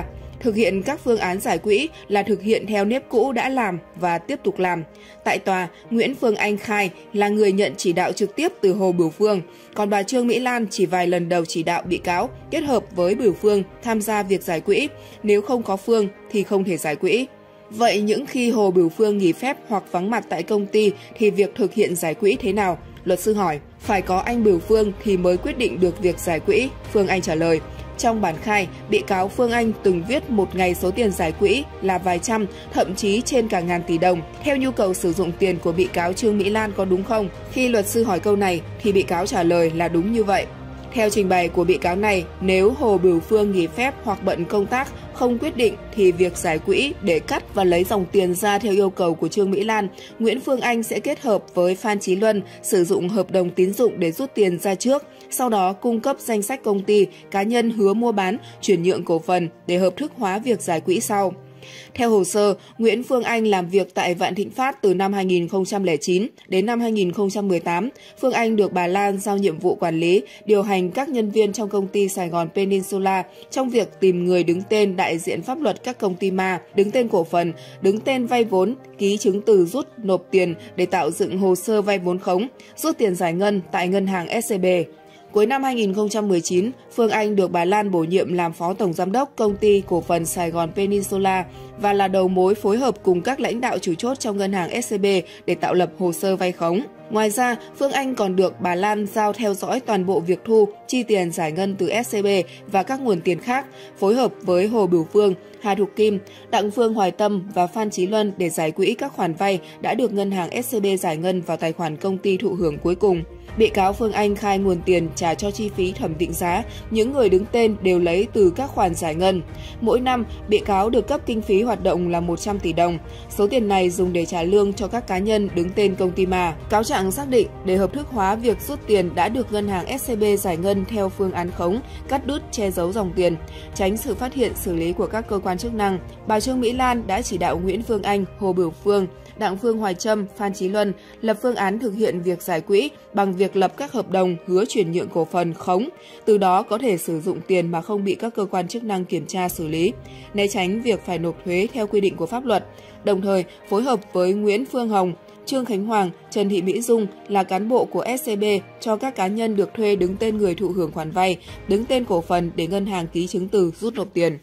Speaker 3: Thực hiện các phương án giải quỹ là thực hiện theo nếp cũ đã làm và tiếp tục làm. Tại tòa, Nguyễn Phương Anh khai là người nhận chỉ đạo trực tiếp từ Hồ Bửu Phương, còn bà Trương Mỹ Lan chỉ vài lần đầu chỉ đạo bị cáo kết hợp với Bửu Phương tham gia việc giải quỹ, nếu không có Phương thì không thể giải quỹ. Vậy những khi Hồ Bửu Phương nghỉ phép hoặc vắng mặt tại công ty thì việc thực hiện giải quỹ thế nào? Luật sư hỏi. Phải có anh Bửu Phương thì mới quyết định được việc giải quỹ, Phương Anh trả lời. Trong bản khai, bị cáo Phương Anh từng viết một ngày số tiền giải quỹ là vài trăm, thậm chí trên cả ngàn tỷ đồng. Theo nhu cầu sử dụng tiền của bị cáo Trương Mỹ Lan có đúng không? Khi luật sư hỏi câu này thì bị cáo trả lời là đúng như vậy. Theo trình bày của bị cáo này, nếu Hồ Bửu Phương nghỉ phép hoặc bận công tác không quyết định thì việc giải quỹ để cắt và lấy dòng tiền ra theo yêu cầu của Trương Mỹ Lan, Nguyễn Phương Anh sẽ kết hợp với Phan Chí Luân sử dụng hợp đồng tín dụng để rút tiền ra trước, sau đó cung cấp danh sách công ty, cá nhân hứa mua bán, chuyển nhượng cổ phần để hợp thức hóa việc giải quỹ sau. Theo hồ sơ, Nguyễn Phương Anh làm việc tại Vạn Thịnh Phát từ năm 2009 đến năm 2018. Phương Anh được bà Lan giao nhiệm vụ quản lý, điều hành các nhân viên trong công ty Sài Gòn Peninsula trong việc tìm người đứng tên đại diện pháp luật các công ty ma, đứng tên cổ phần, đứng tên vay vốn, ký chứng từ rút nộp tiền để tạo dựng hồ sơ vay vốn khống, rút tiền giải ngân tại ngân hàng SCB. Cuối năm 2019, Phương Anh được bà Lan bổ nhiệm làm Phó Tổng Giám đốc Công ty Cổ phần Sài Gòn Peninsula và là đầu mối phối hợp cùng các lãnh đạo chủ chốt trong ngân hàng SCB để tạo lập hồ sơ vay khống. Ngoài ra, Phương Anh còn được bà Lan giao theo dõi toàn bộ việc thu, chi tiền giải ngân từ SCB và các nguồn tiền khác, phối hợp với Hồ Bửu Phương, Hà Thục Kim, Đặng Phương Hoài Tâm và Phan Chí Luân để giải quỹ các khoản vay đã được ngân hàng SCB giải ngân vào tài khoản công ty thụ hưởng cuối cùng. Bị cáo Phương Anh khai nguồn tiền trả cho chi phí thẩm định giá, những người đứng tên đều lấy từ các khoản giải ngân. Mỗi năm, bị cáo được cấp kinh phí hoạt động là 100 tỷ đồng. Số tiền này dùng để trả lương cho các cá nhân đứng tên công ty ma. Cáo trạng xác định để hợp thức hóa việc rút tiền đã được ngân hàng SCB giải ngân theo phương án khống, cắt đứt che giấu dòng tiền, tránh sự phát hiện xử lý của các cơ quan chức năng. Bà Trương Mỹ Lan đã chỉ đạo Nguyễn Phương Anh, Hồ Bửu Phương, Đặng Phương Hoài Trâm, Phan Chí Luân lập phương án thực hiện việc giải quỹ bằng việc lập các hợp đồng hứa chuyển nhượng cổ phần khống, từ đó có thể sử dụng tiền mà không bị các cơ quan chức năng kiểm tra xử lý, né tránh việc phải nộp thuế theo quy định của pháp luật. Đồng thời, phối hợp với Nguyễn Phương Hồng, Trương Khánh Hoàng, Trần Thị Mỹ Dung là cán bộ của SCB cho các cá nhân được thuê đứng tên người thụ hưởng khoản vay, đứng tên cổ phần để ngân hàng ký chứng từ rút nộp tiền.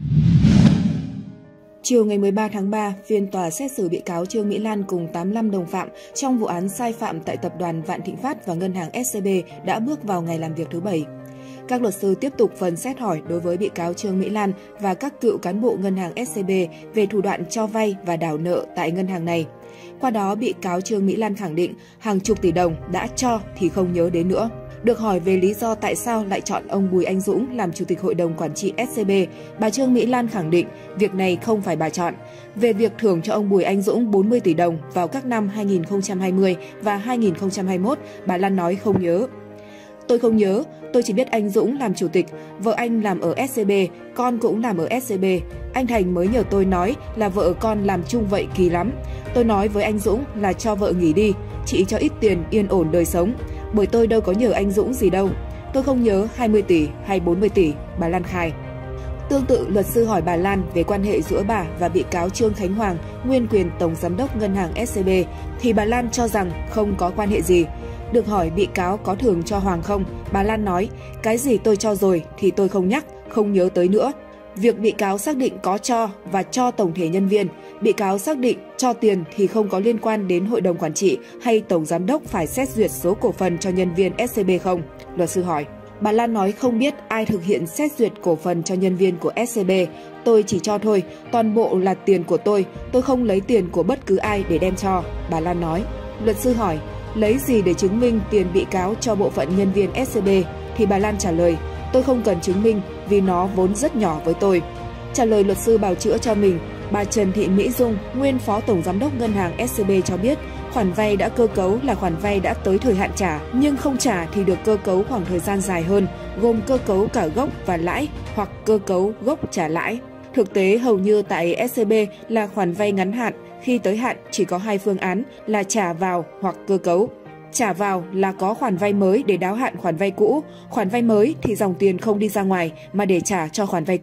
Speaker 3: Chiều ngày 13 tháng 3, phiên tòa xét xử bị cáo Trương Mỹ Lan cùng 85 đồng phạm trong vụ án sai phạm tại tập đoàn Vạn Thịnh Phát và ngân hàng SCB đã bước vào ngày làm việc thứ 7. Các luật sư tiếp tục phần xét hỏi đối với bị cáo Trương Mỹ Lan và các cựu cán bộ ngân hàng SCB về thủ đoạn cho vay và đảo nợ tại ngân hàng này. Qua đó, bị cáo Trương Mỹ Lan khẳng định hàng chục tỷ đồng đã cho thì không nhớ đến nữa. Được hỏi về lý do tại sao lại chọn ông Bùi Anh Dũng làm Chủ tịch Hội đồng Quản trị SCB, bà Trương Mỹ Lan khẳng định việc này không phải bà chọn. Về việc thưởng cho ông Bùi Anh Dũng 40 tỷ đồng vào các năm 2020 và 2021, bà Lan nói không nhớ. Tôi không nhớ, tôi chỉ biết anh Dũng làm chủ tịch, vợ anh làm ở SCB, con cũng làm ở SCB. Anh Thành mới nhờ tôi nói là vợ con làm chung vậy kỳ lắm. Tôi nói với anh Dũng là cho vợ nghỉ đi, chị cho ít tiền yên ổn đời sống. Bởi tôi đâu có nhờ anh Dũng gì đâu. Tôi không nhớ 20 tỷ hay 40 tỷ, bà Lan khai. Tương tự, luật sư hỏi bà Lan về quan hệ giữa bà và bị cáo Trương Khánh Hoàng, nguyên quyền Tổng Giám đốc Ngân hàng SCB, thì bà Lan cho rằng không có quan hệ gì. Được hỏi bị cáo có thưởng cho Hoàng không, bà Lan nói, cái gì tôi cho rồi thì tôi không nhắc, không nhớ tới nữa. Việc bị cáo xác định có cho và cho tổng thể nhân viên, bị cáo xác định cho tiền thì không có liên quan đến Hội đồng Quản trị hay Tổng Giám đốc phải xét duyệt số cổ phần cho nhân viên SCB không? Luật sư hỏi. Bà Lan nói không biết ai thực hiện xét duyệt cổ phần cho nhân viên của SCB, tôi chỉ cho thôi, toàn bộ là tiền của tôi không lấy tiền của bất cứ ai để đem cho, bà Lan nói. Luật sư hỏi, lấy gì để chứng minh tiền bị cáo cho bộ phận nhân viên SCB, thì bà Lan trả lời, tôi không cần chứng minh vì nó vốn rất nhỏ với tôi. Trả lời luật sư bào chữa cho mình, bà Trần Thị Mỹ Dung, nguyên Phó Tổng Giám đốc Ngân hàng SCB cho biết, khoản vay đã cơ cấu là khoản vay đã tới thời hạn trả, nhưng không trả thì được cơ cấu khoảng thời gian dài hơn, gồm cơ cấu cả gốc và lãi hoặc cơ cấu gốc trả lãi. Thực tế, hầu như tại SCB là khoản vay ngắn hạn, khi tới hạn chỉ có hai phương án là trả vào hoặc cơ cấu. Trả vào là có khoản vay mới để đáo hạn khoản vay cũ, khoản vay mới thì dòng tiền không đi ra ngoài mà để trả cho khoản vay cũ.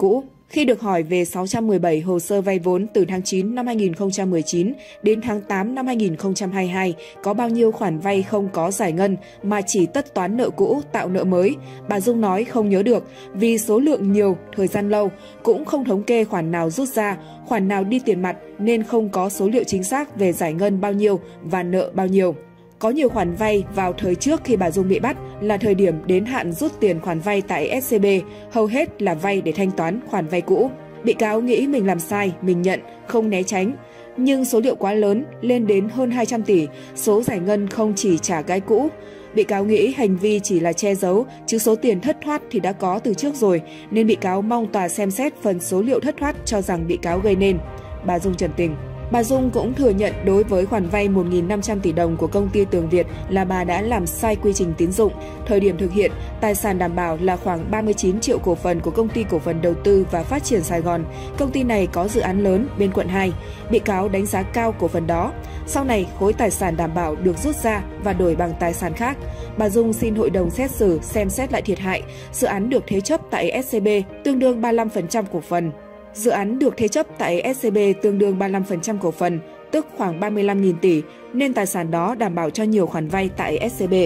Speaker 3: Khi được hỏi về 617 hồ sơ vay vốn từ tháng 9 năm 2019 đến tháng 8 năm 2022 có bao nhiêu khoản vay không có giải ngân mà chỉ tất toán nợ cũ tạo nợ mới, bà Dung nói không nhớ được vì số lượng nhiều, thời gian lâu, cũng không thống kê khoản nào rút ra, khoản nào đi tiền mặt nên không có số liệu chính xác về giải ngân bao nhiêu và nợ bao nhiêu. Có nhiều khoản vay vào thời trước khi bà Dung bị bắt là thời điểm đến hạn rút tiền khoản vay tại SCB, hầu hết là vay để thanh toán khoản vay cũ. Bị cáo nghĩ mình làm sai, mình nhận, không né tránh. Nhưng số liệu quá lớn, lên đến hơn 200 tỷ, số giải ngân không chỉ trả cái cũ. Bị cáo nghĩ hành vi chỉ là che giấu, chứ số tiền thất thoát thì đã có từ trước rồi, nên bị cáo mong tòa xem xét phần số liệu thất thoát cho rằng bị cáo gây nên. Bà Dung trần tình. Bà Dung cũng thừa nhận đối với khoản vay 1.500 tỷ đồng của công ty Tường Việt là bà đã làm sai quy trình tín dụng. Thời điểm thực hiện, tài sản đảm bảo là khoảng 39 triệu cổ phần của Công ty Cổ phần Đầu tư và Phát triển Sài Gòn. Công ty này có dự án lớn bên quận 2. Bị cáo đánh giá cao cổ phần đó. Sau này, khối tài sản đảm bảo được rút ra và đổi bằng tài sản khác. Bà Dung xin hội đồng xét xử xem xét lại thiệt hại. Dự án được thế chấp tại SCB tương đương 35% cổ phần. Dự án được thế chấp tại SCB tương đương 35% cổ phần, tức khoảng 35.000 tỷ, nên tài sản đó đảm bảo cho nhiều khoản vay tại SCB.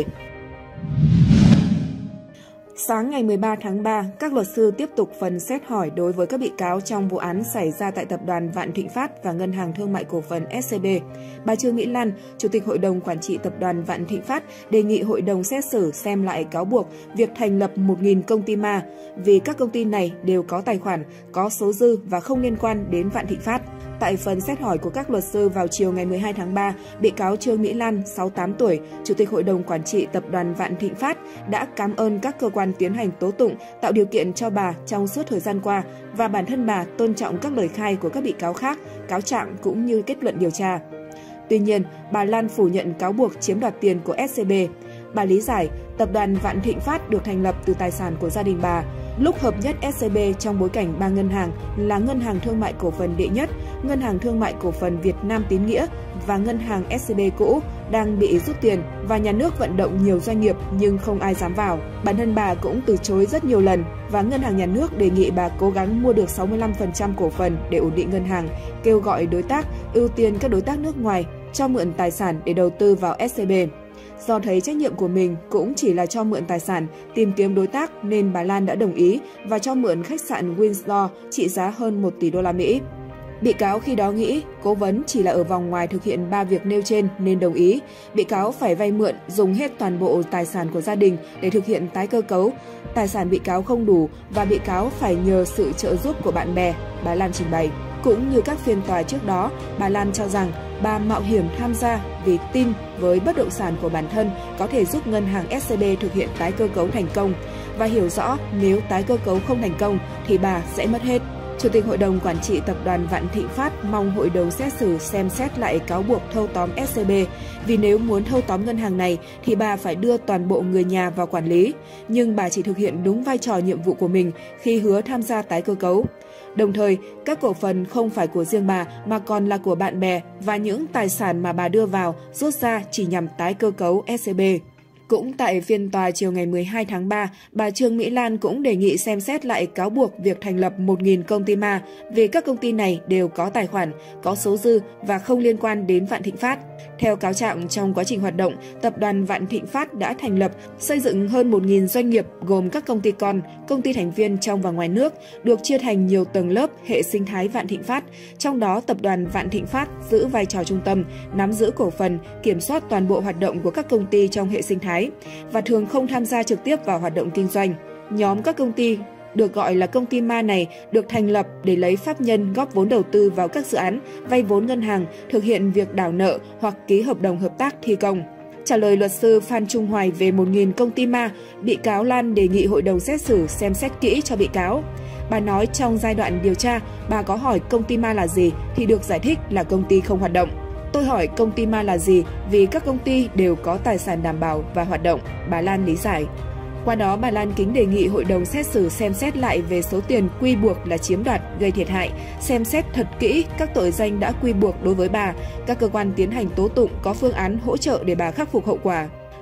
Speaker 3: Sáng ngày 13 tháng 3, các luật sư tiếp tục phần xét hỏi đối với các bị cáo trong vụ án xảy ra tại Tập đoàn Vạn Thịnh Phát và Ngân hàng Thương mại Cổ phần SCB. Bà Trương Mỹ Lan, Chủ tịch Hội đồng Quản trị Tập đoàn Vạn Thịnh Phát, đề nghị hội đồng xét xử xem lại cáo buộc việc thành lập 1.000 công ty ma vì các công ty này đều có tài khoản, có số dư và không liên quan đến Vạn Thịnh Phát. Tại phần xét hỏi của các luật sư vào chiều ngày 12 tháng 3, bị cáo Trương Mỹ Lan, 68 tuổi, Chủ tịch Hội đồng Quản trị Tập đoàn Vạn Thịnh Phát đã cảm ơn các cơ quan tiến hành tố tụng tạo điều kiện cho bà trong suốt thời gian qua và bản thân bà tôn trọng các lời khai của các bị cáo khác, cáo trạng cũng như kết luận điều tra. Tuy nhiên, bà Lan phủ nhận cáo buộc chiếm đoạt tiền của SCB. Bà lý giải, Tập đoàn Vạn Thịnh Phát được thành lập từ tài sản của gia đình bà. Lúc hợp nhất SCB trong bối cảnh 3 ngân hàng là Ngân hàng Thương mại Cổ phần Đệ Nhất, Ngân hàng Thương mại Cổ phần Việt Nam Tín Nghĩa và Ngân hàng SCB cũ đang bị rút tiền và nhà nước vận động nhiều doanh nghiệp nhưng không ai dám vào. Bản thân bà cũng từ chối rất nhiều lần và Ngân hàng Nhà nước đề nghị bà cố gắng mua được 65% cổ phần để ổn định ngân hàng, kêu gọi đối tác ưu tiên các đối tác nước ngoài cho mượn tài sản để đầu tư vào SCB. Do thấy trách nhiệm của mình cũng chỉ là cho mượn tài sản, tìm kiếm đối tác nên bà Lan đã đồng ý và cho mượn khách sạn Windsor trị giá hơn 1 tỷ đô la Mỹ. Bị cáo khi đó nghĩ cố vấn chỉ là ở vòng ngoài thực hiện 3 việc nêu trên nên đồng ý. Bị cáo phải vay mượn, dùng hết toàn bộ tài sản của gia đình để thực hiện tái cơ cấu. Tài sản bị cáo không đủ và bị cáo phải nhờ sự trợ giúp của bạn bè, bà Lan trình bày. Cũng như các phiên tòa trước đó, bà Lan cho rằng bà mạo hiểm tham gia vì tin với bất động sản của bản thân có thể giúp ngân hàng SCB thực hiện tái cơ cấu thành công và hiểu rõ nếu tái cơ cấu không thành công thì bà sẽ mất hết. Chủ tịch Hội đồng Quản trị Tập đoàn Vạn Thịnh Phát mong hội đồng xét xử xem xét lại cáo buộc thâu tóm SCB, vì nếu muốn thâu tóm ngân hàng này thì bà phải đưa toàn bộ người nhà vào quản lý, nhưng bà chỉ thực hiện đúng vai trò nhiệm vụ của mình khi hứa tham gia tái cơ cấu. Đồng thời, các cổ phần không phải của riêng bà mà còn là của bạn bè và những tài sản mà bà đưa vào, rút ra chỉ nhằm tái cơ cấu SCB. Cũng tại phiên tòa chiều ngày 12 tháng 3, bà Trương Mỹ Lan cũng đề nghị xem xét lại cáo buộc việc thành lập 1.000 công ty ma vì các công ty này đều có tài khoản, có số dư và không liên quan đến Vạn Thịnh Phát. Theo cáo trạng, trong quá trình hoạt động, Tập đoàn Vạn Thịnh Phát đã thành lập, xây dựng hơn 1.000 doanh nghiệp gồm các công ty con, công ty thành viên trong và ngoài nước, được chia thành nhiều tầng lớp hệ sinh thái Vạn Thịnh Phát. Trong đó, Tập đoàn Vạn Thịnh Phát giữ vai trò trung tâm, nắm giữ cổ phần, kiểm soát toàn bộ hoạt động của các công ty trong hệ sinh thái và thường không tham gia trực tiếp vào hoạt động kinh doanh. Nhóm các công ty được gọi là công ty ma này được thành lập để lấy pháp nhân góp vốn đầu tư vào các dự án, vay vốn ngân hàng, thực hiện việc đảo nợ hoặc ký hợp đồng hợp tác thi công. Trả lời luật sư Phan Trung Hoài về 1.000 công ty ma, bị cáo Lan đề nghị hội đồng xét xử xem xét kỹ cho bị cáo. Bà nói trong giai đoạn điều tra, bà có hỏi công ty ma là gì thì được giải thích là công ty không hoạt động. Tôi hỏi công ty ma là gì vì các công ty đều có tài sản đảm bảo và hoạt động, bà Lan lý giải. Qua đó, bà Lan kính đề nghị hội đồng xét xử xem xét lại về số tiền quy buộc là chiếm đoạt, gây thiệt hại, xem xét thật kỹ các tội danh đã quy buộc đối với bà, các cơ quan tiến hành tố tụng có phương án hỗ trợ để bà khắc phục hậu quả.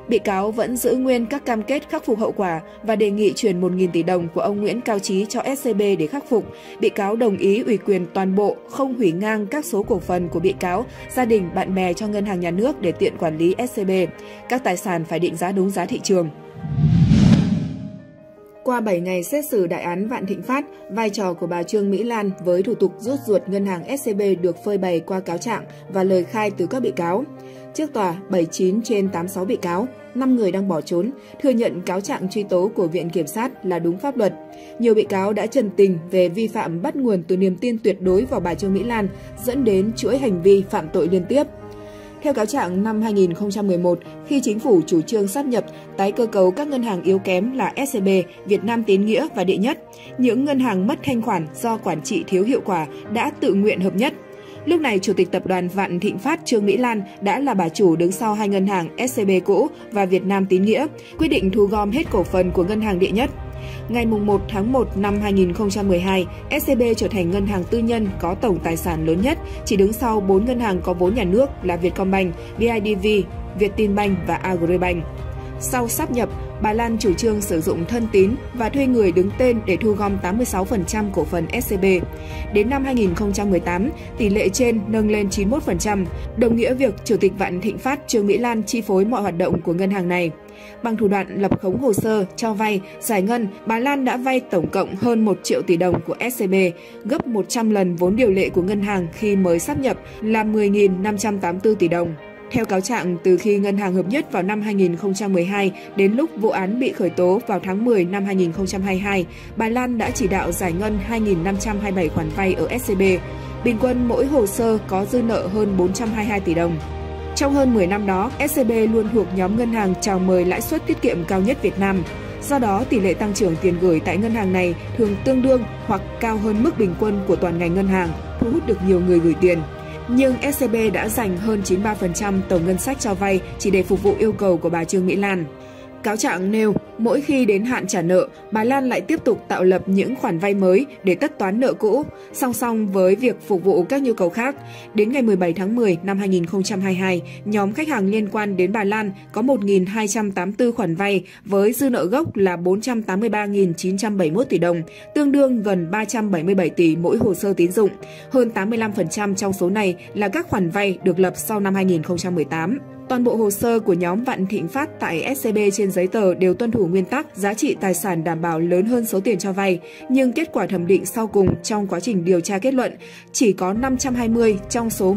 Speaker 3: Bị cáo vẫn giữ nguyên các cam kết khắc phục hậu quả và đề nghị chuyển 1.000 tỷ đồng của ông Nguyễn Cao Trí cho SCB để khắc phục. Bị cáo đồng ý ủy quyền toàn bộ, không hủy ngang các số cổ phần của bị cáo, gia đình, bạn bè cho Ngân hàng Nhà nước để tiện quản lý SCB. Các tài sản phải định giá đúng giá thị trường. Qua 7 ngày xét xử đại án Vạn Thịnh Phát, vai trò của bà Trương Mỹ Lan với thủ tục rút ruột ngân hàng SCB được phơi bày qua cáo trạng và lời khai từ các bị cáo. Trước tòa, 79 trên 86 bị cáo, 5 người đang bỏ trốn, thừa nhận cáo trạng truy tố của Viện Kiểm sát là đúng pháp luật. Nhiều bị cáo đã trần tình về vi phạm bắt nguồn từ niềm tin tuyệt đối vào bà Trương Mỹ Lan, dẫn đến chuỗi hành vi phạm tội liên tiếp. Theo cáo trạng năm 2011, khi chính phủ chủ trương sáp nhập, tái cơ cấu các ngân hàng yếu kém là SCB, Việt Nam Tín Nghĩa và Đệ Nhất, những ngân hàng mất thanh khoản do quản trị thiếu hiệu quả đã tự nguyện hợp nhất. Lúc này, Chủ tịch Tập đoàn Vạn Thịnh Phát Trương Mỹ Lan đã là bà chủ đứng sau hai ngân hàng SCB cũ và Việt Nam Tín Nghĩa, quyết định thu gom hết cổ phần của ngân hàng Đệ Nhất. Ngày 1 tháng 1 năm 2012, SCB trở thành ngân hàng tư nhân có tổng tài sản lớn nhất, chỉ đứng sau 4 ngân hàng có vốn nhà nước là Vietcombank, BIDV, Vietinbank và Agribank. Sau sáp nhập, bà Lan chủ trương sử dụng thân tín và thuê người đứng tên để thu gom 86% cổ phần SCB. Đến năm 2018, tỷ lệ trên nâng lên 91%, đồng nghĩa việc Chủ tịch Vạn Thịnh Phát Trương Mỹ Lan chi phối mọi hoạt động của ngân hàng này. Bằng thủ đoạn lập khống hồ sơ, cho vay, giải ngân, bà Lan đã vay tổng cộng hơn 1 triệu tỷ đồng của SCB, gấp 100 lần vốn điều lệ của ngân hàng khi mới sáp nhập là 10.584 tỷ đồng. Theo cáo trạng, từ khi ngân hàng hợp nhất vào năm 2012 đến lúc vụ án bị khởi tố vào tháng 10 năm 2022, bà Lan đã chỉ đạo giải ngân 2.527 khoản vay ở SCB. Bình quân mỗi hồ sơ có dư nợ hơn 422 tỷ đồng. Trong hơn 10 năm đó, SCB luôn thuộc nhóm ngân hàng chào mời lãi suất tiết kiệm cao nhất Việt Nam. Do đó, tỷ lệ tăng trưởng tiền gửi tại ngân hàng này thường tương đương hoặc cao hơn mức bình quân của toàn ngành ngân hàng, thu hút được nhiều người gửi tiền. Nhưng SCB đã dành hơn 93% tổng ngân sách cho vay chỉ để phục vụ yêu cầu của bà Trương Mỹ Lan. Cáo trạng nêu, mỗi khi đến hạn trả nợ, bà Lan lại tiếp tục tạo lập những khoản vay mới để tất toán nợ cũ, song song với việc phục vụ các nhu cầu khác. Đến ngày 17 tháng 10 năm 2022, nhóm khách hàng liên quan đến bà Lan có 1.284 khoản vay với dư nợ gốc là 483.971 tỷ đồng, tương đương gần 377 tỷ mỗi hồ sơ tín dụng. Hơn 85% trong số này là các khoản vay được lập sau năm 2018. Toàn bộ hồ sơ của nhóm Vạn Thịnh Phát tại SCB trên giấy tờ đều tuân thủ nguyên tắc giá trị tài sản đảm bảo lớn hơn số tiền cho vay, nhưng kết quả thẩm định sau cùng trong quá trình điều tra kết luận chỉ có 520 trong số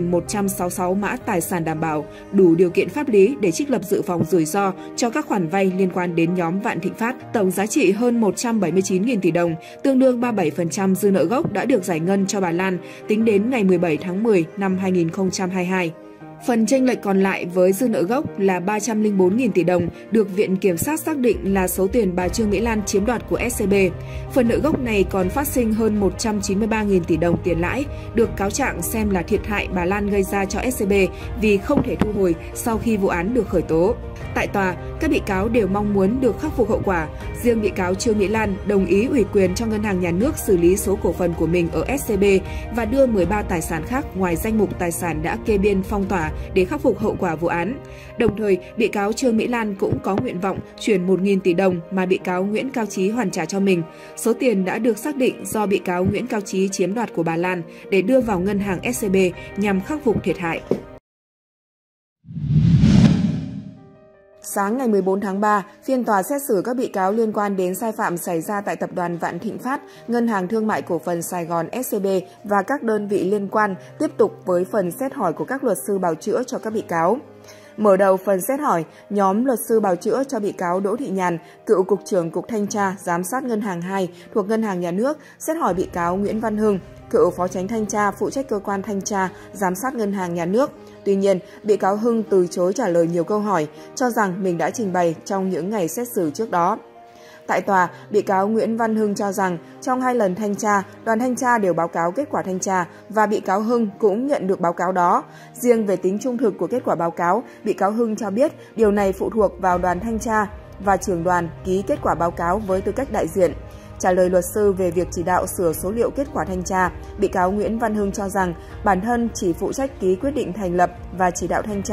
Speaker 3: 1.166 mã tài sản đảm bảo đủ điều kiện pháp lý để trích lập dự phòng rủi ro cho các khoản vay liên quan đến nhóm Vạn Thịnh Phát. Tổng giá trị hơn 179.000 tỷ đồng, tương đương 37% dư nợ gốc đã được giải ngân cho bà Lan tính đến ngày 17 tháng 10 năm 2022. Phần chênh lệch còn lại với dư nợ gốc là 304.000 tỷ đồng được Viện Kiểm sát xác định là số tiền bà Trương Mỹ Lan chiếm đoạt của SCB. Phần nợ gốc này còn phát sinh hơn 193.000 tỷ đồng tiền lãi, được cáo trạng xem là thiệt hại bà Lan gây ra cho SCB vì không thể thu hồi sau khi vụ án được khởi tố. Tại tòa, các bị cáo đều mong muốn được khắc phục hậu quả. Riêng bị cáo Trương Mỹ Lan đồng ý ủy quyền cho Ngân hàng Nhà nước xử lý số cổ phần của mình ở SCB và đưa 13 tài sản khác ngoài danh mục tài sản đã kê biên phong tỏa để khắc phục hậu quả vụ án. Đồng thời, bị cáo Trương Mỹ Lan cũng có nguyện vọng chuyển 1.000 tỷ đồng mà bị cáo Nguyễn Cao Trí hoàn trả cho mình. Số tiền đã được xác định do bị cáo Nguyễn Cao Trí chiếm đoạt của bà Lan để đưa vào ngân hàng SCB nhằm khắc phục thiệt hại. Sáng ngày 14 tháng 3, phiên tòa xét xử các bị cáo liên quan đến sai phạm xảy ra tại Tập đoàn Vạn Thịnh Phát, Ngân hàng Thương mại Cổ phần Sài Gòn SCB và các đơn vị liên quan tiếp tục với phần xét hỏi của các luật sư bào chữa cho các bị cáo. Mở đầu phần xét hỏi, nhóm luật sư bào chữa cho bị cáo Đỗ Thị Nhàn, cựu Cục trưởng Cục Thanh tra Giám sát Ngân hàng 2 thuộc Ngân hàng Nhà nước, xét hỏi bị cáo Nguyễn Văn Hưng, cựu Phó Chánh Thanh tra phụ trách Cơ quan Thanh tra Giám sát Ngân hàng Nhà nước. Tuy nhiên, bị cáo Hưng từ chối trả lời nhiều câu hỏi, cho rằng mình đã trình bày trong những ngày xét xử trước đó. Tại tòa, bị cáo Nguyễn Văn Hưng cho rằng trong 2 lần thanh tra, đoàn thanh tra đều báo cáo kết quả thanh tra và bị cáo Hưng cũng nhận được báo cáo đó. Riêng về tính trung thực của kết quả báo cáo, bị cáo Hưng cho biết điều này phụ thuộc vào đoàn thanh tra và trưởng đoàn ký kết quả báo cáo với tư cách đại diện. Trả lời luật sư về việc chỉ đạo sửa số liệu kết quả thanh tra, bị cáo Nguyễn Văn Hưng cho rằng bản thân chỉ phụ trách ký quyết định thành lập và chỉ đạo thanh tra.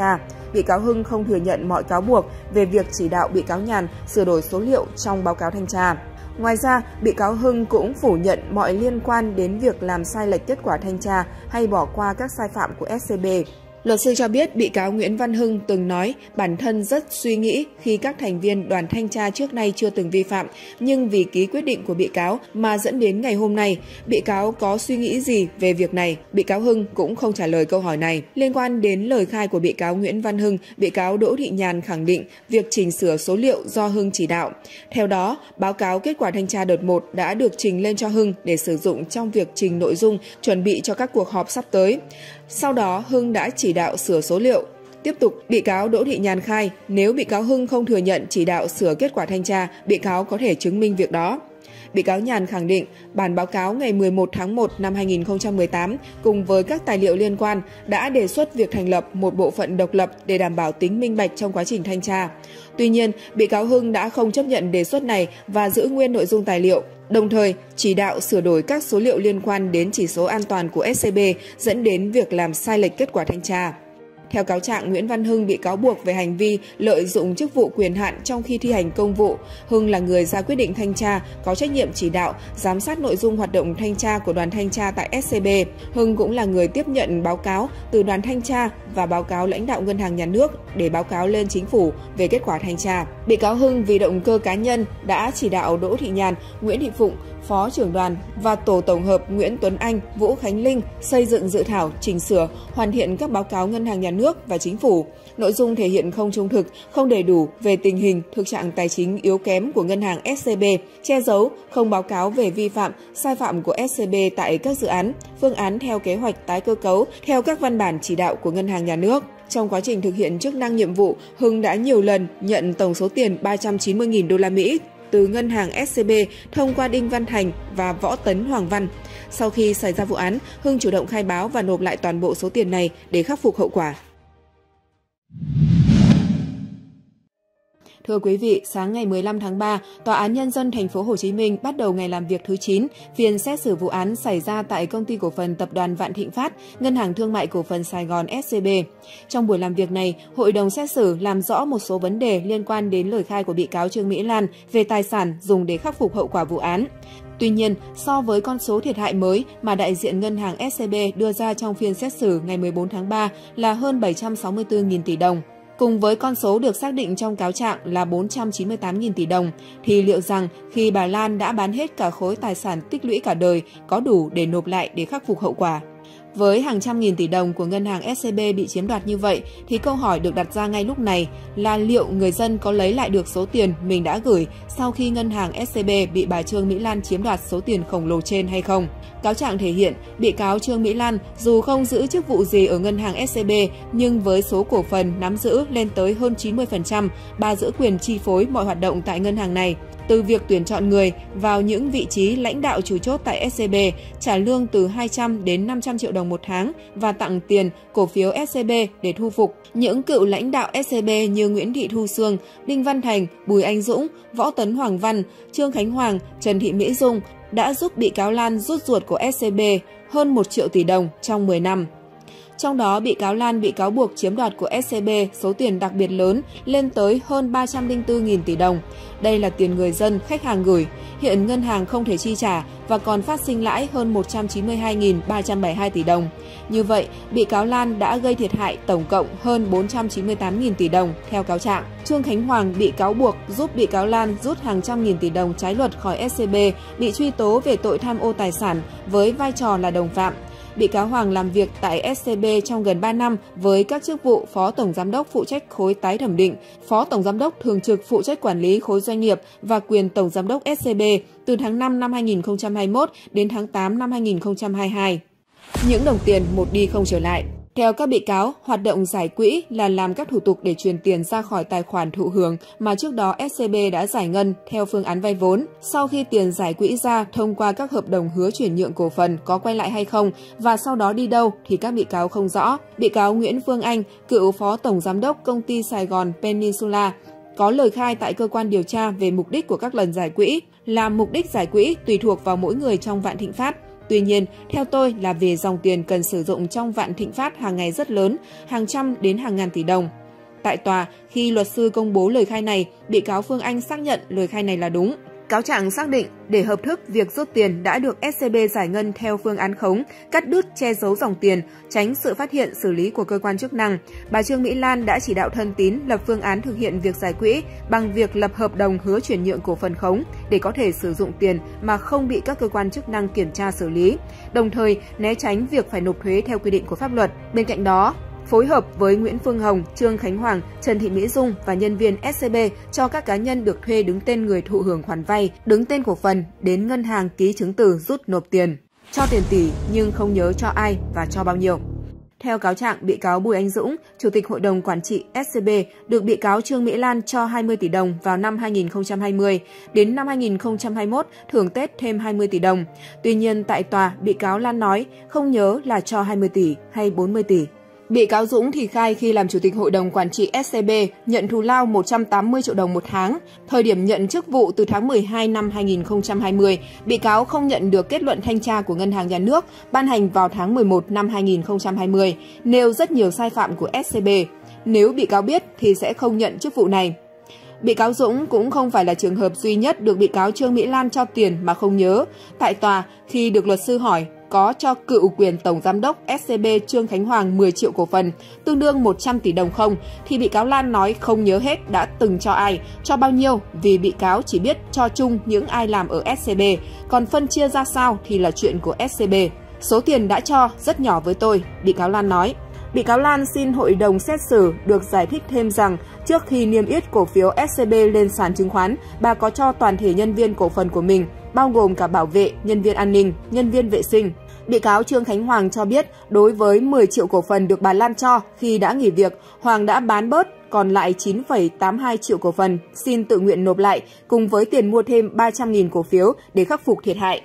Speaker 3: bị cáo Hưng không thừa nhận mọi cáo buộc về việc chỉ đạo bị cáo Nhàn sửa đổi số liệu trong báo cáo thanh tra. Ngoài ra, bị cáo Hưng cũng phủ nhận mọi liên quan đến việc làm sai lệch kết quả thanh tra hay bỏ qua các sai phạm của SCB. Luật sư cho biết bị cáo Nguyễn Văn Hưng từng nói bản thân rất suy nghĩ khi các thành viên đoàn thanh tra trước nay chưa từng vi phạm, nhưng vì ký quyết định của bị cáo mà dẫn đến ngày hôm nay. Bị cáo có suy nghĩ gì về việc này? Bị cáo Hưng cũng không trả lời câu hỏi này. Liên quan đến lời khai của bị cáo Nguyễn Văn Hưng, bị cáo Đỗ Thị Nhàn khẳng định việc chỉnh sửa số liệu do Hưng chỉ đạo. Theo đó, báo cáo kết quả thanh tra đợt 1 đã được trình lên cho Hưng để sử dụng trong việc trình nội dung chuẩn bị cho các cuộc họp sắp tới. Sau đó, Hưng đã chỉ đạo sửa số liệu. Tiếp tục, bị cáo Đỗ Thị Nhàn khai nếu bị cáo Hưng không thừa nhận chỉ đạo sửa kết quả thanh tra, bị cáo có thể chứng minh việc đó. Bị cáo Nhàn khẳng định bản báo cáo ngày 11 tháng 1 năm 2018 cùng với các tài liệu liên quan đã đề xuất việc thành lập một bộ phận độc lập để đảm bảo tính minh bạch trong quá trình thanh tra. Tuy nhiên, bị cáo Hưng đã không chấp nhận đề xuất này và giữ nguyên nội dung tài liệu, đồng thời chỉ đạo sửa đổi các số liệu liên quan đến chỉ số an toàn của SCB dẫn đến việc làm sai lệch kết quả thanh tra. Theo cáo trạng, Nguyễn Văn Hưng bị cáo buộc về hành vi lợi dụng chức vụ quyền hạn trong khi thi hành công vụ. Hưng là người ra quyết định thanh tra, có trách nhiệm chỉ đạo, giám sát nội dung hoạt động thanh tra của đoàn thanh tra tại SCB. Hưng cũng là người tiếp nhận báo cáo từ đoàn thanh tra và báo cáo lãnh đạo Ngân hàng Nhà nước để báo cáo lên chính phủ về kết quả thanh tra. Bị cáo Hưng vì động cơ cá nhân đã chỉ đạo Đỗ Thị Nhàn, Nguyễn Thị Phụng, Phó trưởng đoàn và tổ tổng hợp Nguyễn Tuấn Anh, Vũ Khánh Linh xây dựng dự thảo, chỉnh sửa, hoàn thiện các báo cáo Ngân hàng Nhà nước và Chính phủ. Nội dung thể hiện không trung thực, không đầy đủ về tình hình, thực trạng tài chính yếu kém của ngân hàng SCB, che giấu, không báo cáo về vi phạm, sai phạm của SCB tại các dự án, phương án theo kế hoạch tái cơ cấu, theo các văn bản chỉ đạo của Ngân hàng Nhà nước. Trong quá trình thực hiện chức năng nhiệm vụ, Hưng đã nhiều lần nhận tổng số tiền 390.000 đô la Mỹ từ ngân hàng SCB thông qua Đinh Văn Thành và Võ Tấn Hoàng Văn. Sau khi xảy ra vụ án, Hưng chủ động khai báo và nộp lại toàn bộ số tiền này để khắc phục hậu quả. Thưa quý vị, sáng ngày 15 tháng 3, Tòa án Nhân dân Thành phố Hồ Chí Minh bắt đầu ngày làm việc thứ 9, phiên xét xử vụ án xảy ra tại Công ty Cổ phần Tập đoàn Vạn Thịnh Phát, Ngân hàng Thương mại Cổ phần Sài Gòn SCB. Trong buổi làm việc này, Hội đồng xét xử làm rõ một số vấn đề liên quan đến lời khai của bị cáo Trương Mỹ Lan về tài sản dùng để khắc phục hậu quả vụ án. Tuy nhiên, so với con số thiệt hại mới mà đại diện ngân hàng SCB đưa ra trong phiên xét xử ngày 14 tháng 3 là hơn 764.000 tỷ đồng, cùng với con số được xác định trong cáo trạng là 498.000 tỷ đồng, thì liệu rằng khi bà Lan đã bán hết cả khối tài sản tích lũy cả đời có đủ để nộp lại để khắc phục hậu quả? Với hàng trăm nghìn tỷ đồng của ngân hàng SCB bị chiếm đoạt như vậy, thì câu hỏi được đặt ra ngay lúc này là liệu người dân có lấy lại được số tiền mình đã gửi sau khi ngân hàng SCB bị bà Trương Mỹ Lan chiếm đoạt số tiền khổng lồ trên hay không? Cáo trạng thể hiện, bị cáo Trương Mỹ Lan dù không giữ chức vụ gì ở ngân hàng SCB, nhưng với số cổ phần nắm giữ lên tới hơn 90%, bà giữ quyền chi phối mọi hoạt động tại ngân hàng này. Từ việc tuyển chọn người vào những vị trí lãnh đạo chủ chốt tại SCB, trả lương từ 200 đến 500 triệu đồng một tháng và tặng tiền, cổ phiếu SCB để thu phục. Những cựu lãnh đạo SCB như Nguyễn Thị Thu Sương, Đinh Văn Thành, Bùi Anh Dũng, Võ Tấn Hoàng Văn, Trương Khánh Hoàng, Trần Thị Mỹ Dung đã giúp bị cáo Lan rút ruột của SCB hơn 1 triệu tỷ đồng trong 10 năm. Trong đó, bị cáo Lan bị cáo buộc chiếm đoạt của SCB số tiền đặc biệt lớn lên tới hơn 304.000 tỷ đồng. Đây là tiền người dân, khách hàng gửi. Hiện ngân hàng không thể chi trả và còn phát sinh lãi hơn 192.372 tỷ đồng. Như vậy, bị cáo Lan đã gây thiệt hại tổng cộng hơn 498.000 tỷ đồng theo cáo trạng. Trương Khánh Hoàng bị cáo buộc giúp bị cáo Lan rút hàng trăm nghìn tỷ đồng trái luật khỏi SCB, bị truy tố về tội tham ô tài sản với vai trò là đồng phạm. Bị cáo Hoàng làm việc tại SCB trong gần 3 năm với các chức vụ Phó Tổng Giám đốc phụ trách khối tái thẩm định, Phó Tổng Giám đốc thường trực phụ trách quản lý khối doanh nghiệp và quyền Tổng Giám đốc SCB từ tháng 5 năm 2021 đến tháng 8 năm 2022. Những đồng tiền một đi không trở lại. Theo các bị cáo, hoạt động giải quỹ là làm các thủ tục để truyền tiền ra khỏi tài khoản thụ hưởng mà trước đó SCB đã giải ngân theo phương án vay vốn. Sau khi tiền giải quỹ ra thông qua các hợp đồng hứa chuyển nhượng cổ phần có quay lại hay không và sau đó đi đâu thì các bị cáo không rõ. Bị cáo Nguyễn Phương Anh, cựu Phó Tổng Giám đốc Công ty Sài Gòn Peninsula, có lời khai tại cơ quan điều tra về mục đích của các lần giải quỹ, là mục đích giải quỹ tùy thuộc vào mỗi người trong Vạn Thịnh Phát. Tuy nhiên, theo tôi là vì dòng tiền cần sử dụng trong Vạn Thịnh Phát hàng ngày rất lớn, hàng trăm đến hàng ngàn tỷ đồng. Tại tòa, khi luật sư công bố lời khai này, bị cáo Phương Anh xác nhận lời khai này là đúng. Cáo trạng xác định để hợp thức việc rút tiền đã được SCB giải ngân theo phương án khống, cắt đứt che giấu dòng tiền, tránh sự phát hiện xử lý của cơ quan chức năng. Bà Trương Mỹ Lan đã chỉ đạo thân tín lập phương án thực hiện việc giải quỹ bằng việc lập hợp đồng hứa chuyển nhượng cổ phần khống để có thể sử dụng tiền mà không bị các cơ quan chức năng kiểm tra xử lý, đồng thời né tránh việc phải nộp thuế theo quy định của pháp luật. Bên cạnh đó, phối hợp với Nguyễn Phương Hồng, Trương Khánh Hoàng, Trần Thị Mỹ Dung và nhân viên SCB cho các cá nhân được thuê đứng tên người thụ hưởng khoản vay, đứng tên cổ phần đến ngân hàng ký chứng từ rút nộp tiền, cho tiền tỷ nhưng không nhớ cho ai và cho bao nhiêu. Theo cáo trạng, bị cáo Bùi Anh Dũng, Chủ tịch Hội đồng Quản trị SCB, được bị cáo Trương Mỹ Lan cho 20 tỷ đồng vào năm 2020. Đến năm 2021, thưởng Tết thêm 20 tỷ đồng. Tuy nhiên, tại tòa, bị cáo Lan nói không nhớ là cho 20 tỷ hay 40 tỷ. Bị cáo Dũng thì khai khi làm Chủ tịch Hội đồng Quản trị SCB nhận thù lao 180 triệu đồng một tháng. Thời điểm nhận chức vụ từ tháng 12 năm 2020, bị cáo không nhận được kết luận thanh tra của Ngân hàng Nhà nước ban hành vào tháng 11 năm 2020, nêu rất nhiều sai phạm của SCB. Nếu bị cáo biết thì sẽ không nhận chức vụ này. Bị cáo Dũng cũng không phải là trường hợp duy nhất được bị cáo Trương Mỹ Lan cho tiền mà không nhớ. Tại tòa, khi được luật sư hỏi có cho cựu quyền Tổng Giám đốc SCB Trương Khánh Hoàng 10 triệu cổ phần, tương đương 100 tỷ đồng không, thì bị cáo Lan nói không nhớ hết đã từng cho ai, cho bao nhiêu vì bị cáo chỉ biết cho chung những ai làm ở SCB, còn phân chia ra sao thì là chuyện của SCB. Số tiền đã cho rất nhỏ với tôi, bị cáo Lan nói. Bị cáo Lan xin hội đồng xét xử được giải thích thêm rằng trước khi niêm yết cổ phiếu SCB lên sàn chứng khoán, bà có cho toàn thể nhân viên cổ phần của mình, bao gồm cả bảo vệ, nhân viên an ninh, nhân viên vệ sinh. Bị cáo Trương Khánh Hoàng cho biết đối với 10 triệu cổ phần được bà Lan cho khi đã nghỉ việc, Hoàng đã bán bớt còn lại 9,82 triệu cổ phần, xin tự nguyện nộp lại cùng với tiền mua thêm 300.000 cổ phiếu để khắc phục thiệt hại.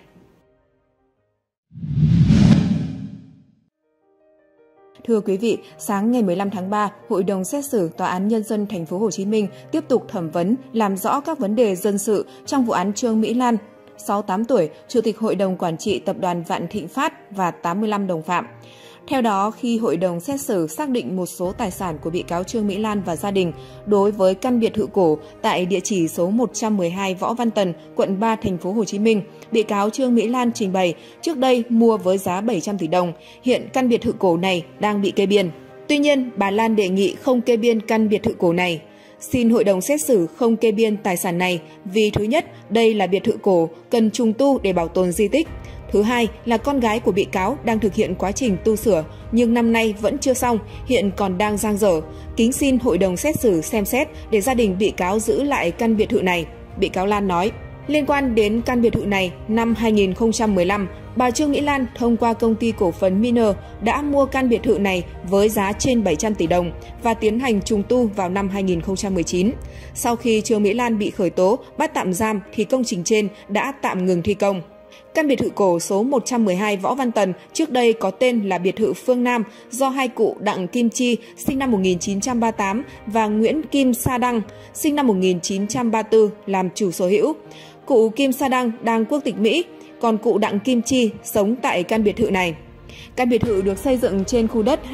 Speaker 3: Thưa quý vị, sáng ngày 15 tháng 3, Hội đồng xét xử Tòa án Nhân dân Thành phố Hồ Chí Minh tiếp tục thẩm vấn, làm rõ các vấn đề dân sự trong vụ án Trương Mỹ Lan, 68 tuổi, Chủ tịch Hội đồng Quản trị Tập đoàn Vạn Thịnh Phát và 85 đồng phạm. Theo đó, khi hội đồng xét xử xác định một số tài sản của bị cáo Trương Mỹ Lan và gia đình đối với căn biệt thự cổ tại địa chỉ số 112 Võ Văn Tần, quận 3, Thành phố Hồ Chí Minh, bị cáo Trương Mỹ Lan trình bày trước đây mua với giá 700 tỷ đồng, hiện căn biệt thự cổ này đang bị kê biên. Tuy nhiên, bà Lan đề nghị không kê biên căn biệt thự cổ này. Xin hội đồng xét xử không kê biên tài sản này vì thứ nhất, đây là biệt thự cổ cần trùng tu để bảo tồn di tích. Thứ hai là con gái của bị cáo đang thực hiện quá trình tu sửa nhưng năm nay vẫn chưa xong, hiện còn đang dang dở. Kính xin hội đồng xét xử xem xét để gia đình bị cáo giữ lại căn biệt thự này. Bị cáo Lan nói, liên quan đến căn biệt thự này, năm 2015, bà Trương Mỹ Lan thông qua công ty cổ phần Miner đã mua căn biệt thự này với giá trên 700 tỷ đồng và tiến hành trùng tu vào năm 2019. Sau khi Trương Mỹ Lan bị khởi tố, bắt tạm giam thì công trình trên đã tạm ngừng thi công. Căn biệt thự cổ số 112 Võ Văn Tần trước đây có tên là biệt thự Phương Nam do hai cụ Đặng Kim Chi sinh năm 1938 và Nguyễn Kim Sa Đăng sinh năm 1934 làm chủ sở hữu. Cụ Kim Sa Đăng đang quốc tịch Mỹ, còn cụ Đặng Kim Chi sống tại căn biệt thự này. Căn biệt thự được xây dựng trên khu đất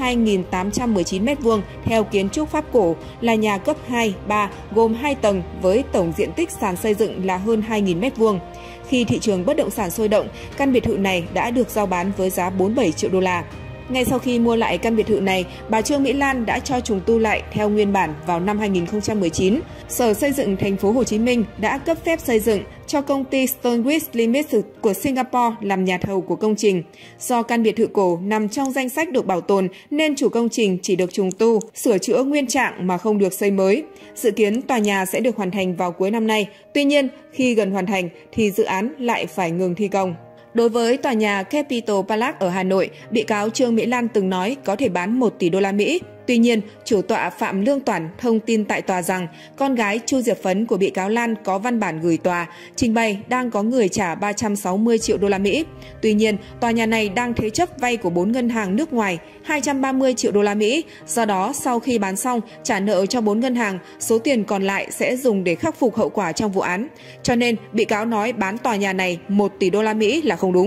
Speaker 3: 2.819 m² theo kiến trúc Pháp cổ, là nhà cấp 2, 3 gồm 2 tầng với tổng diện tích sàn xây dựng là hơn 2.000 m². Khi thị trường bất động sản sôi động, căn biệt thự này đã được rao bán với giá 47 triệu đô la. Ngay sau khi mua lại căn biệt thự này, bà Trương Mỹ Lan đã cho trùng tu lại theo nguyên bản vào năm 2019. Sở Xây dựng Thành phố Hồ Chí Minh đã cấp phép xây dựng cho công ty Stonewich Limited của Singapore làm nhà thầu của công trình. Do căn biệt thự cổ nằm trong danh sách được bảo tồn nên chủ công trình chỉ được trùng tu, sửa chữa nguyên trạng mà không được xây mới. Dự kiến tòa nhà sẽ được hoàn thành vào cuối năm nay. Tuy nhiên, khi gần hoàn thành thì dự án lại phải ngừng thi công. Đối với tòa nhà Capital Palace ở Hà Nội, bị cáo Trương Mỹ Lan từng nói có thể bán 1 tỷ đô la Mỹ. Tuy nhiên, chủ tọa Phạm Lương Toản thông tin tại tòa rằng con gái Chu Diệp Phấn của bị cáo Lan có văn bản gửi tòa, trình bày đang có người trả 360 triệu đô la Mỹ. Tuy nhiên, tòa nhà này đang thế chấp vay của 4 ngân hàng nước ngoài 230 triệu đô la Mỹ. Do đó, sau khi bán xong, trả nợ cho 4 ngân hàng, số tiền còn lại sẽ dùng để khắc phục hậu quả trong vụ án. Cho nên, bị cáo nói bán tòa nhà này 1 tỷ đô la Mỹ là không đúng.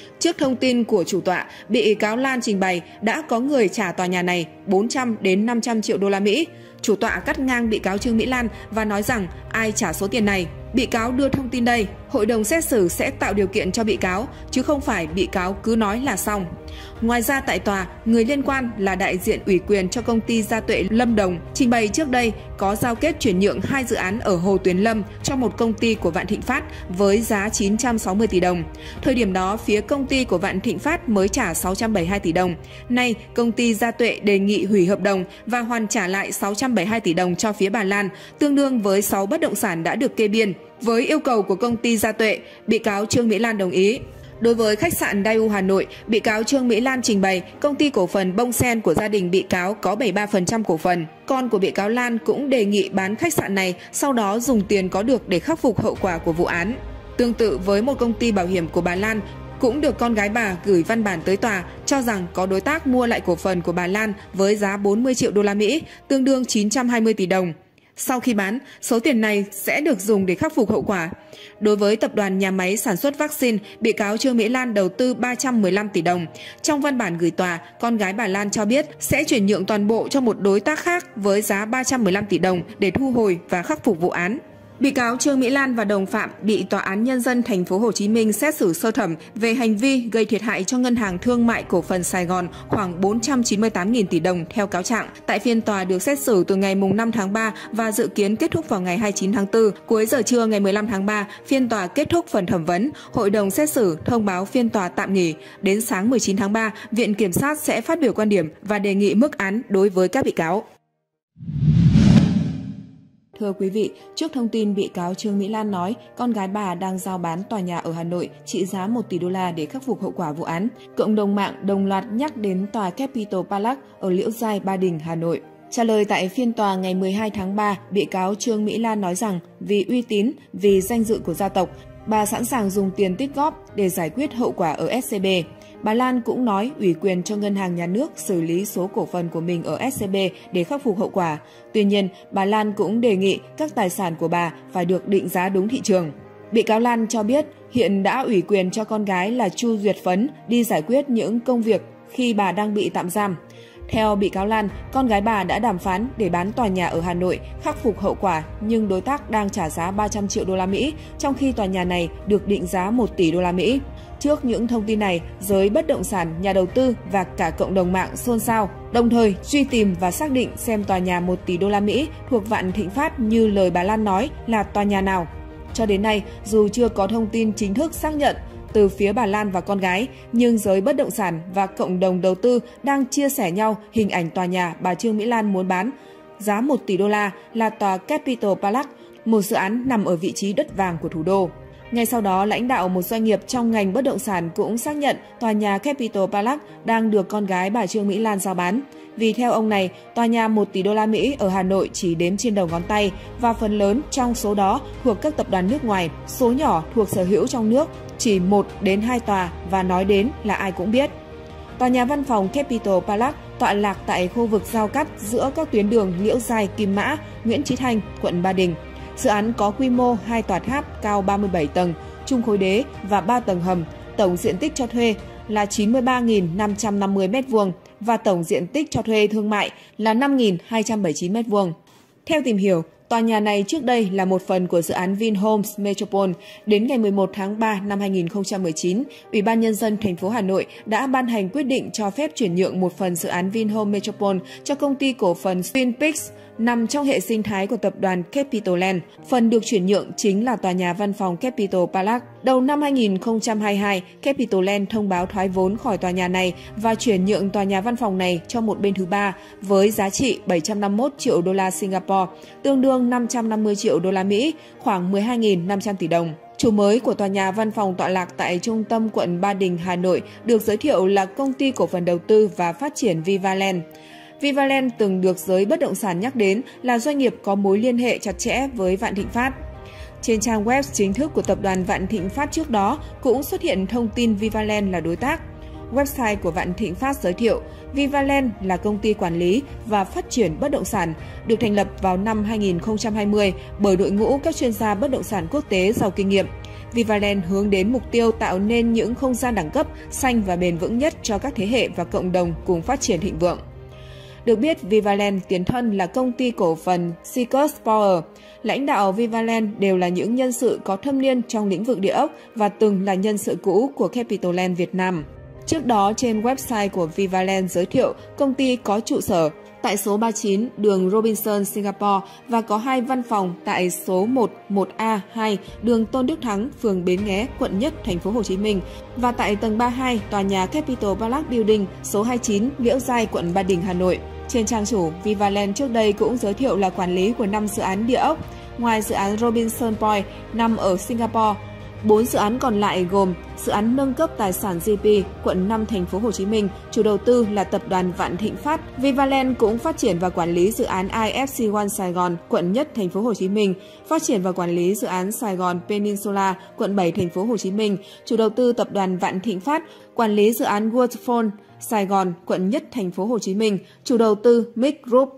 Speaker 3: Trước thông tin của chủ tọa, bị cáo Lan trình bày đã có người trả tòa nhà này 400 đến 500 triệu đô la Mỹ. Chủ tọa cắt ngang bị cáo Trương Mỹ Lan và nói rằng ai trả số tiền này. Bị cáo đưa thông tin đây, hội đồng xét xử sẽ tạo điều kiện cho bị cáo, chứ không phải bị cáo cứ nói là xong. Ngoài ra tại tòa, người liên quan là đại diện ủy quyền cho công ty Gia Tuệ Lâm Đồng trình bày trước đây có giao kết chuyển nhượng 2 dự án ở Hồ Tuyền Lâm cho một công ty của Vạn Thịnh Phát với giá 960 tỷ đồng. Thời điểm đó, phía công ty của Vạn Thịnh Phát mới trả 672 tỷ đồng. Nay, công ty Gia Tuệ đề nghị hủy hợp đồng và hoàn trả lại 672 tỷ đồng cho phía bà Lan, tương đương với 6 bất động sản đã được kê biên. Với yêu cầu của công ty Gia Tuệ, bị cáo Trương Mỹ Lan đồng ý. Đối với khách sạn Daewoo Hà Nội, bị cáo Trương Mỹ Lan trình bày công ty cổ phần Bông Sen của gia đình bị cáo có 73% cổ phần. Con của bị cáo Lan cũng đề nghị bán khách sạn này, sau đó dùng tiền có được để khắc phục hậu quả của vụ án. Tương tự với một công ty bảo hiểm của bà Lan, cũng được con gái bà gửi văn bản tới tòa cho rằng có đối tác mua lại cổ phần của bà Lan với giá 40 triệu đô la Mỹ, tương đương 920 tỷ đồng. Sau khi bán, số tiền này sẽ được dùng để khắc phục hậu quả. Đối với tập đoàn nhà máy sản xuất vaccine, bị cáo Trương Mỹ Lan đầu tư 315 tỷ đồng. Trong văn bản gửi tòa, con gái bà Lan cho biết sẽ chuyển nhượng toàn bộ cho một đối tác khác với giá 315 tỷ đồng để thu hồi và khắc phục vụ án. Bị cáo Trương Mỹ Lan và đồng phạm bị Tòa án Nhân dân Thành phố Hồ Chí Minh xét xử sơ thẩm về hành vi gây thiệt hại cho Ngân hàng Thương mại Cổ phần Sài Gòn khoảng 498.000 tỷ đồng theo cáo trạng. Tại phiên tòa được xét xử từ ngày 5 tháng 3 và dự kiến kết thúc vào ngày 29 tháng 4. Cuối giờ trưa ngày 15 tháng 3, phiên tòa kết thúc phần thẩm vấn. Hội đồng xét xử thông báo phiên tòa tạm nghỉ. Đến sáng 19 tháng 3, Viện Kiểm sát sẽ phát biểu quan điểm và đề nghị mức án đối với các bị cáo. Thưa quý vị, trước thông tin bị cáo Trương Mỹ Lan nói con gái bà đang rao bán tòa nhà ở Hà Nội trị giá 1 tỷ đô la để khắc phục hậu quả vụ án, cộng đồng mạng đồng loạt nhắc đến tòa Capital Palace ở Liễu Giai, Ba Đình, Hà Nội. Trả lời tại phiên tòa ngày 12 tháng 3, bị cáo Trương Mỹ Lan nói rằng vì uy tín, vì danh dự của gia tộc, bà sẵn sàng dùng tiền tích góp để giải quyết hậu quả ở SCB. Bà Lan cũng nói ủy quyền cho Ngân hàng Nhà nước xử lý số cổ phần của mình ở SCB để khắc phục hậu quả. Tuy nhiên, bà Lan cũng đề nghị các tài sản của bà phải được định giá đúng thị trường. Bị cáo Lan cho biết hiện đã ủy quyền cho con gái là Chu Duyệt Phấn đi giải quyết những công việc khi bà đang bị tạm giam. Theo bị cáo Lan, con gái bà đã đàm phán để bán tòa nhà ở Hà Nội khắc phục hậu quả, nhưng đối tác đang trả giá 300 triệu đô la Mỹ, trong khi tòa nhà này được định giá 1 tỷ đô la Mỹ. Trước những thông tin này, giới bất động sản, nhà đầu tư và cả cộng đồng mạng xôn xao, đồng thời truy tìm và xác định xem tòa nhà 1 tỷ đô la Mỹ thuộc Vạn Thịnh Phát như lời bà Lan nói là tòa nhà nào. Cho đến nay, dù chưa có thông tin chính thức xác nhận từ phía bà Lan và con gái, nhưng giới bất động sản và cộng đồng đầu tư đang chia sẻ nhau hình ảnh tòa nhà bà Trương Mỹ Lan muốn bán giá 1 tỷ đô la là tòa Capital Palace, một dự án nằm ở vị trí đất vàng của thủ đô. Ngay sau đó, lãnh đạo một doanh nghiệp trong ngành bất động sản cũng xác nhận tòa nhà Capital Palace đang được con gái bà Trương Mỹ Lan rao bán. Vì theo ông này, tòa nhà 1 tỷ đô la Mỹ ở Hà Nội chỉ đếm trên đầu ngón tay và phần lớn trong số đó thuộc các tập đoàn nước ngoài, số nhỏ thuộc sở hữu trong nước chỉ 1 đến 2 tòa và nói đến là ai cũng biết. Tòa nhà văn phòng Capital Palace tọa lạc tại khu vực giao cắt giữa các tuyến đường Liễu Giai, Kim Mã, Nguyễn Chí Thanh, quận Ba Đình. Dự án có quy mô 2 tòa tháp cao 37 tầng, chung khối đế và 3 tầng hầm, tổng diện tích cho thuê là 93.550 m² và tổng diện tích cho thuê thương mại là 5.279 m². Theo tìm hiểu, tòa nhà này trước đây là một phần của dự án Vinhomes Metropole. Đến ngày 11 tháng 3 năm 2019, Ủy ban Nhân dân thành phố Hà Nội đã ban hành quyết định cho phép chuyển nhượng một phần dự án Vinhomes Metropole cho công ty cổ phần Twin Peaks, nằm trong hệ sinh thái của tập đoàn Capital Land. Phần được chuyển nhượng chính là tòa nhà văn phòng Capital Palace. Đầu năm 2022, Capital Land thông báo thoái vốn khỏi tòa nhà này và chuyển nhượng tòa nhà văn phòng này cho một bên thứ ba với giá trị 751 triệu đô la Singapore, tương đương 550 triệu đô la Mỹ, khoảng 12.500 tỷ đồng. Chủ mới của tòa nhà văn phòng tọa lạc tại trung tâm quận Ba Đình, Hà Nội được giới thiệu là công ty cổ phần đầu tư và phát triển Vivaland. Vivaland từng được giới bất động sản nhắc đến là doanh nghiệp có mối liên hệ chặt chẽ với Vạn Thịnh Phát. Trên trang web chính thức của tập đoàn Vạn Thịnh Phát trước đó cũng xuất hiện thông tin Vivaland là đối tác. Website của Vạn Thịnh Phát giới thiệu Vivaland là công ty quản lý và phát triển bất động sản, được thành lập vào năm 2020 bởi đội ngũ các chuyên gia bất động sản quốc tế giàu kinh nghiệm. Vivaland hướng đến mục tiêu tạo nên những không gian đẳng cấp, xanh và bền vững nhất cho các thế hệ và cộng đồng cùng phát triển thịnh vượng. Được biết, Vivaland tiền thân là công ty cổ phần Seekers Power. Lãnh đạo Vivaland đều là những nhân sự có thâm niên trong lĩnh vực địa ốc và từng là nhân sự cũ của Capitaland Việt Nam. Trước đó, trên website của Vivaland giới thiệu công ty có trụ sở tại số 39 đường Robinson, Singapore và có 2 văn phòng tại số 11A2 đường Tôn Đức Thắng, phường Bến Nghé, quận Nhất, thành phố Hồ Chí Minh và tại tầng 32 tòa nhà Capital Palace Building số 29 Liễu Giai, quận Ba Đình, Hà Nội. Trên trang chủ, Vivaland trước đây cũng giới thiệu là quản lý của 5 dự án địa ốc. Ngoài dự án Robinson Point nằm ở Singapore, 4 dự án còn lại gồm dự án nâng cấp tài sản GP, quận 5, thành phố Hồ Chí Minh, chủ đầu tư là tập đoàn Vạn Thịnh Phát. Vivaland cũng phát triển và quản lý dự án IFC One Sài Gòn, quận Nhất, thành phố Hồ Chí Minh, phát triển và quản lý dự án Sài Gòn Peninsula, quận 7, thành phố Hồ Chí Minh, chủ đầu tư tập đoàn Vạn Thịnh Phát, quản lý dự án Waterfront Sài Gòn, quận Nhất, thành phố Hồ Chí Minh, chủ đầu tư Mic Group.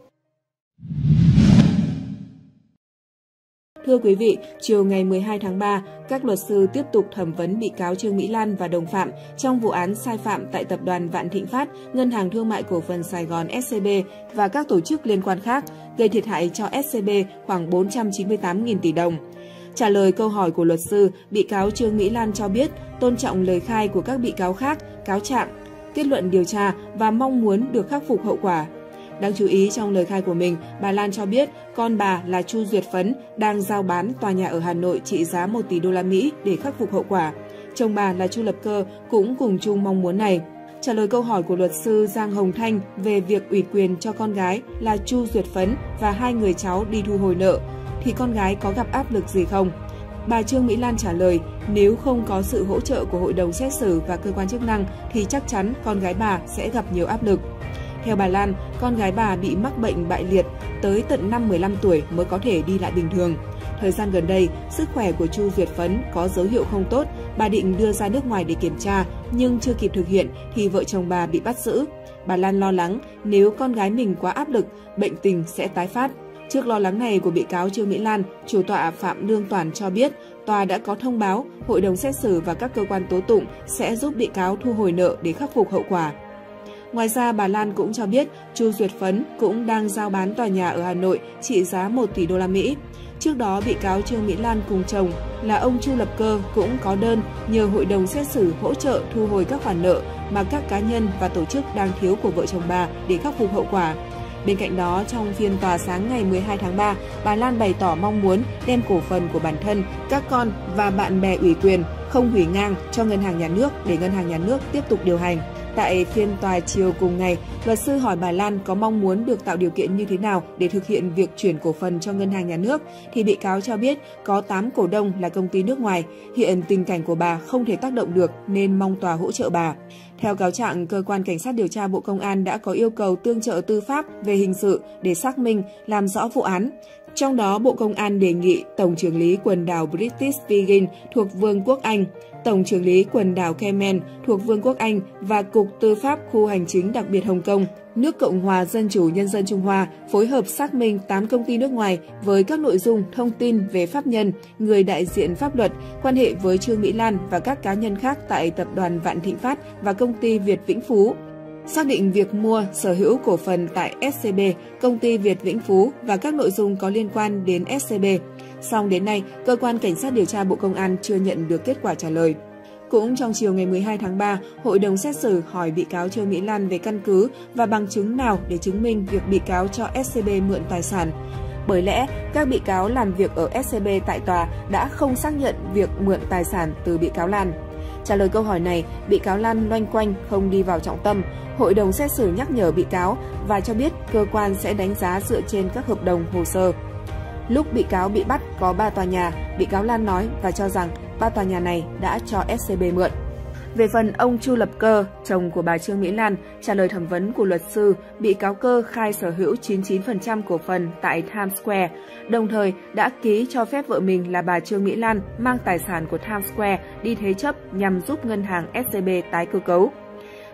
Speaker 3: Thưa quý vị, chiều ngày 12 tháng 3, các luật sư tiếp tục thẩm vấn bị cáo Trương Mỹ Lan và đồng phạm trong vụ án sai phạm tại Tập đoàn Vạn Thịnh Phát, Ngân hàng Thương mại Cổ phần Sài Gòn SCB và các tổ chức liên quan khác, gây thiệt hại cho SCB khoảng 498.000 tỷ đồng. Trả lời câu hỏi của luật sư, bị cáo Trương Mỹ Lan cho biết tôn trọng lời khai của các bị cáo khác, cáo trạng, kết luận điều tra và mong muốn được khắc phục hậu quả. Đáng chú ý trong lời khai của mình, bà Lan cho biết con bà là Chu Duyệt Phấn đang giao bán tòa nhà ở Hà Nội trị giá 1 tỷ đô la Mỹ để khắc phục hậu quả. Chồng bà là Chu Lập Cơ cũng cùng chung mong muốn này. Trả lời câu hỏi của luật sư Giang Hồng Thanh về việc ủy quyền cho con gái là Chu Duyệt Phấn và 2 người cháu đi thu hồi nợ, thì con gái có gặp áp lực gì không? Bà Trương Mỹ Lan trả lời, nếu không có sự hỗ trợ của hội đồng xét xử và cơ quan chức năng thì chắc chắn con gái bà sẽ gặp nhiều áp lực. Theo bà Lan, con gái bà bị mắc bệnh bại liệt, tới tận năm 15 tuổi mới có thể đi lại bình thường. Thời gian gần đây, sức khỏe của Chu Duyệt Phấn có dấu hiệu không tốt, bà định đưa ra nước ngoài để kiểm tra, nhưng chưa kịp thực hiện thì vợ chồng bà bị bắt giữ. Bà Lan lo lắng nếu con gái mình quá áp lực, bệnh tình sẽ tái phát. Trước lo lắng này của bị cáo Trương Mỹ Lan, chủ tọa Phạm Lương Toản cho biết tòa đã có thông báo hội đồng xét xử và các cơ quan tố tụng sẽ giúp bị cáo thu hồi nợ để khắc phục hậu quả. Ngoài ra, bà Lan cũng cho biết Chu Duyệt Phấn cũng đang giao bán tòa nhà ở Hà Nội trị giá 1 tỷ đô la Mỹ. Trước đó, bị cáo Trương Mỹ Lan cùng chồng là ông Chu Lập Cơ cũng có đơn nhờ hội đồng xét xử hỗ trợ thu hồi các khoản nợ mà các cá nhân và tổ chức đang thiếu của vợ chồng bà để khắc phục hậu quả. Bên cạnh đó, trong phiên tòa sáng ngày 12 tháng 3, bà Lan bày tỏ mong muốn đem cổ phần của bản thân, các con và bạn bè ủy quyền không hủy ngang cho Ngân hàng Nhà nước để Ngân hàng Nhà nước tiếp tục điều hành. Tại phiên tòa chiều cùng ngày, luật sư hỏi bà Lan có mong muốn được tạo điều kiện như thế nào để thực hiện việc chuyển cổ phần cho Ngân hàng Nhà nước, thì bị cáo cho biết có 8 cổ đông là công ty nước ngoài, hiện tình cảnh của bà không thể tác động được nên mong tòa hỗ trợ bà. Theo cáo trạng, Cơ quan Cảnh sát điều tra Bộ Công an đã có yêu cầu tương trợ tư pháp về hình sự để xác minh, làm rõ vụ án. Trong đó, Bộ Công an đề nghị Tổng chưởng lý quần đảo British Virgin thuộc Vương quốc Anh, Tổng chưởng lý quần đảo Cayman thuộc Vương quốc Anh và Cục Tư pháp Khu Hành chính đặc biệt Hồng Kông, nước Cộng hòa Dân chủ Nhân dân Trung Hoa phối hợp xác minh 8 công ty nước ngoài với các nội dung thông tin về pháp nhân, người đại diện pháp luật, quan hệ với Trương Mỹ Lan và các cá nhân khác tại Tập đoàn Vạn Thịnh Phát và Công ty Việt Vĩnh Phú. Xác định việc mua, sở hữu cổ phần tại SCB, Công ty Việt Vĩnh Phú và các nội dung có liên quan đến SCB. Song đến nay, Cơ quan Cảnh sát điều tra Bộ Công an chưa nhận được kết quả trả lời. Cũng trong chiều ngày 12 tháng 3, Hội đồng xét xử hỏi bị cáo Trương Mỹ Lan về căn cứ và bằng chứng nào để chứng minh việc bị cáo cho SCB mượn tài sản. Bởi lẽ, các bị cáo làm việc ở SCB tại tòa đã không xác nhận việc mượn tài sản từ bị cáo Lan. Trả lời câu hỏi này, bị cáo Lan loanh quanh không đi vào trọng tâm. Hội đồng xét xử nhắc nhở bị cáo và cho biết cơ quan sẽ đánh giá dựa trên các hợp đồng hồ sơ. Lúc bị cáo bị bắt có 3 tòa nhà, bị cáo Lan nói và cho rằng 3 tòa nhà này đã cho SCB mượn. Về phần ông Chu Lập Cơ, chồng của bà Trương Mỹ Lan, trả lời thẩm vấn của luật sư, bị cáo Cơ khai sở hữu 99% cổ phần tại Times Square, đồng thời đã ký cho phép vợ mình là bà Trương Mỹ Lan mang tài sản của Times Square đi thế chấp nhằm giúp ngân hàng SCB tái cơ cấu.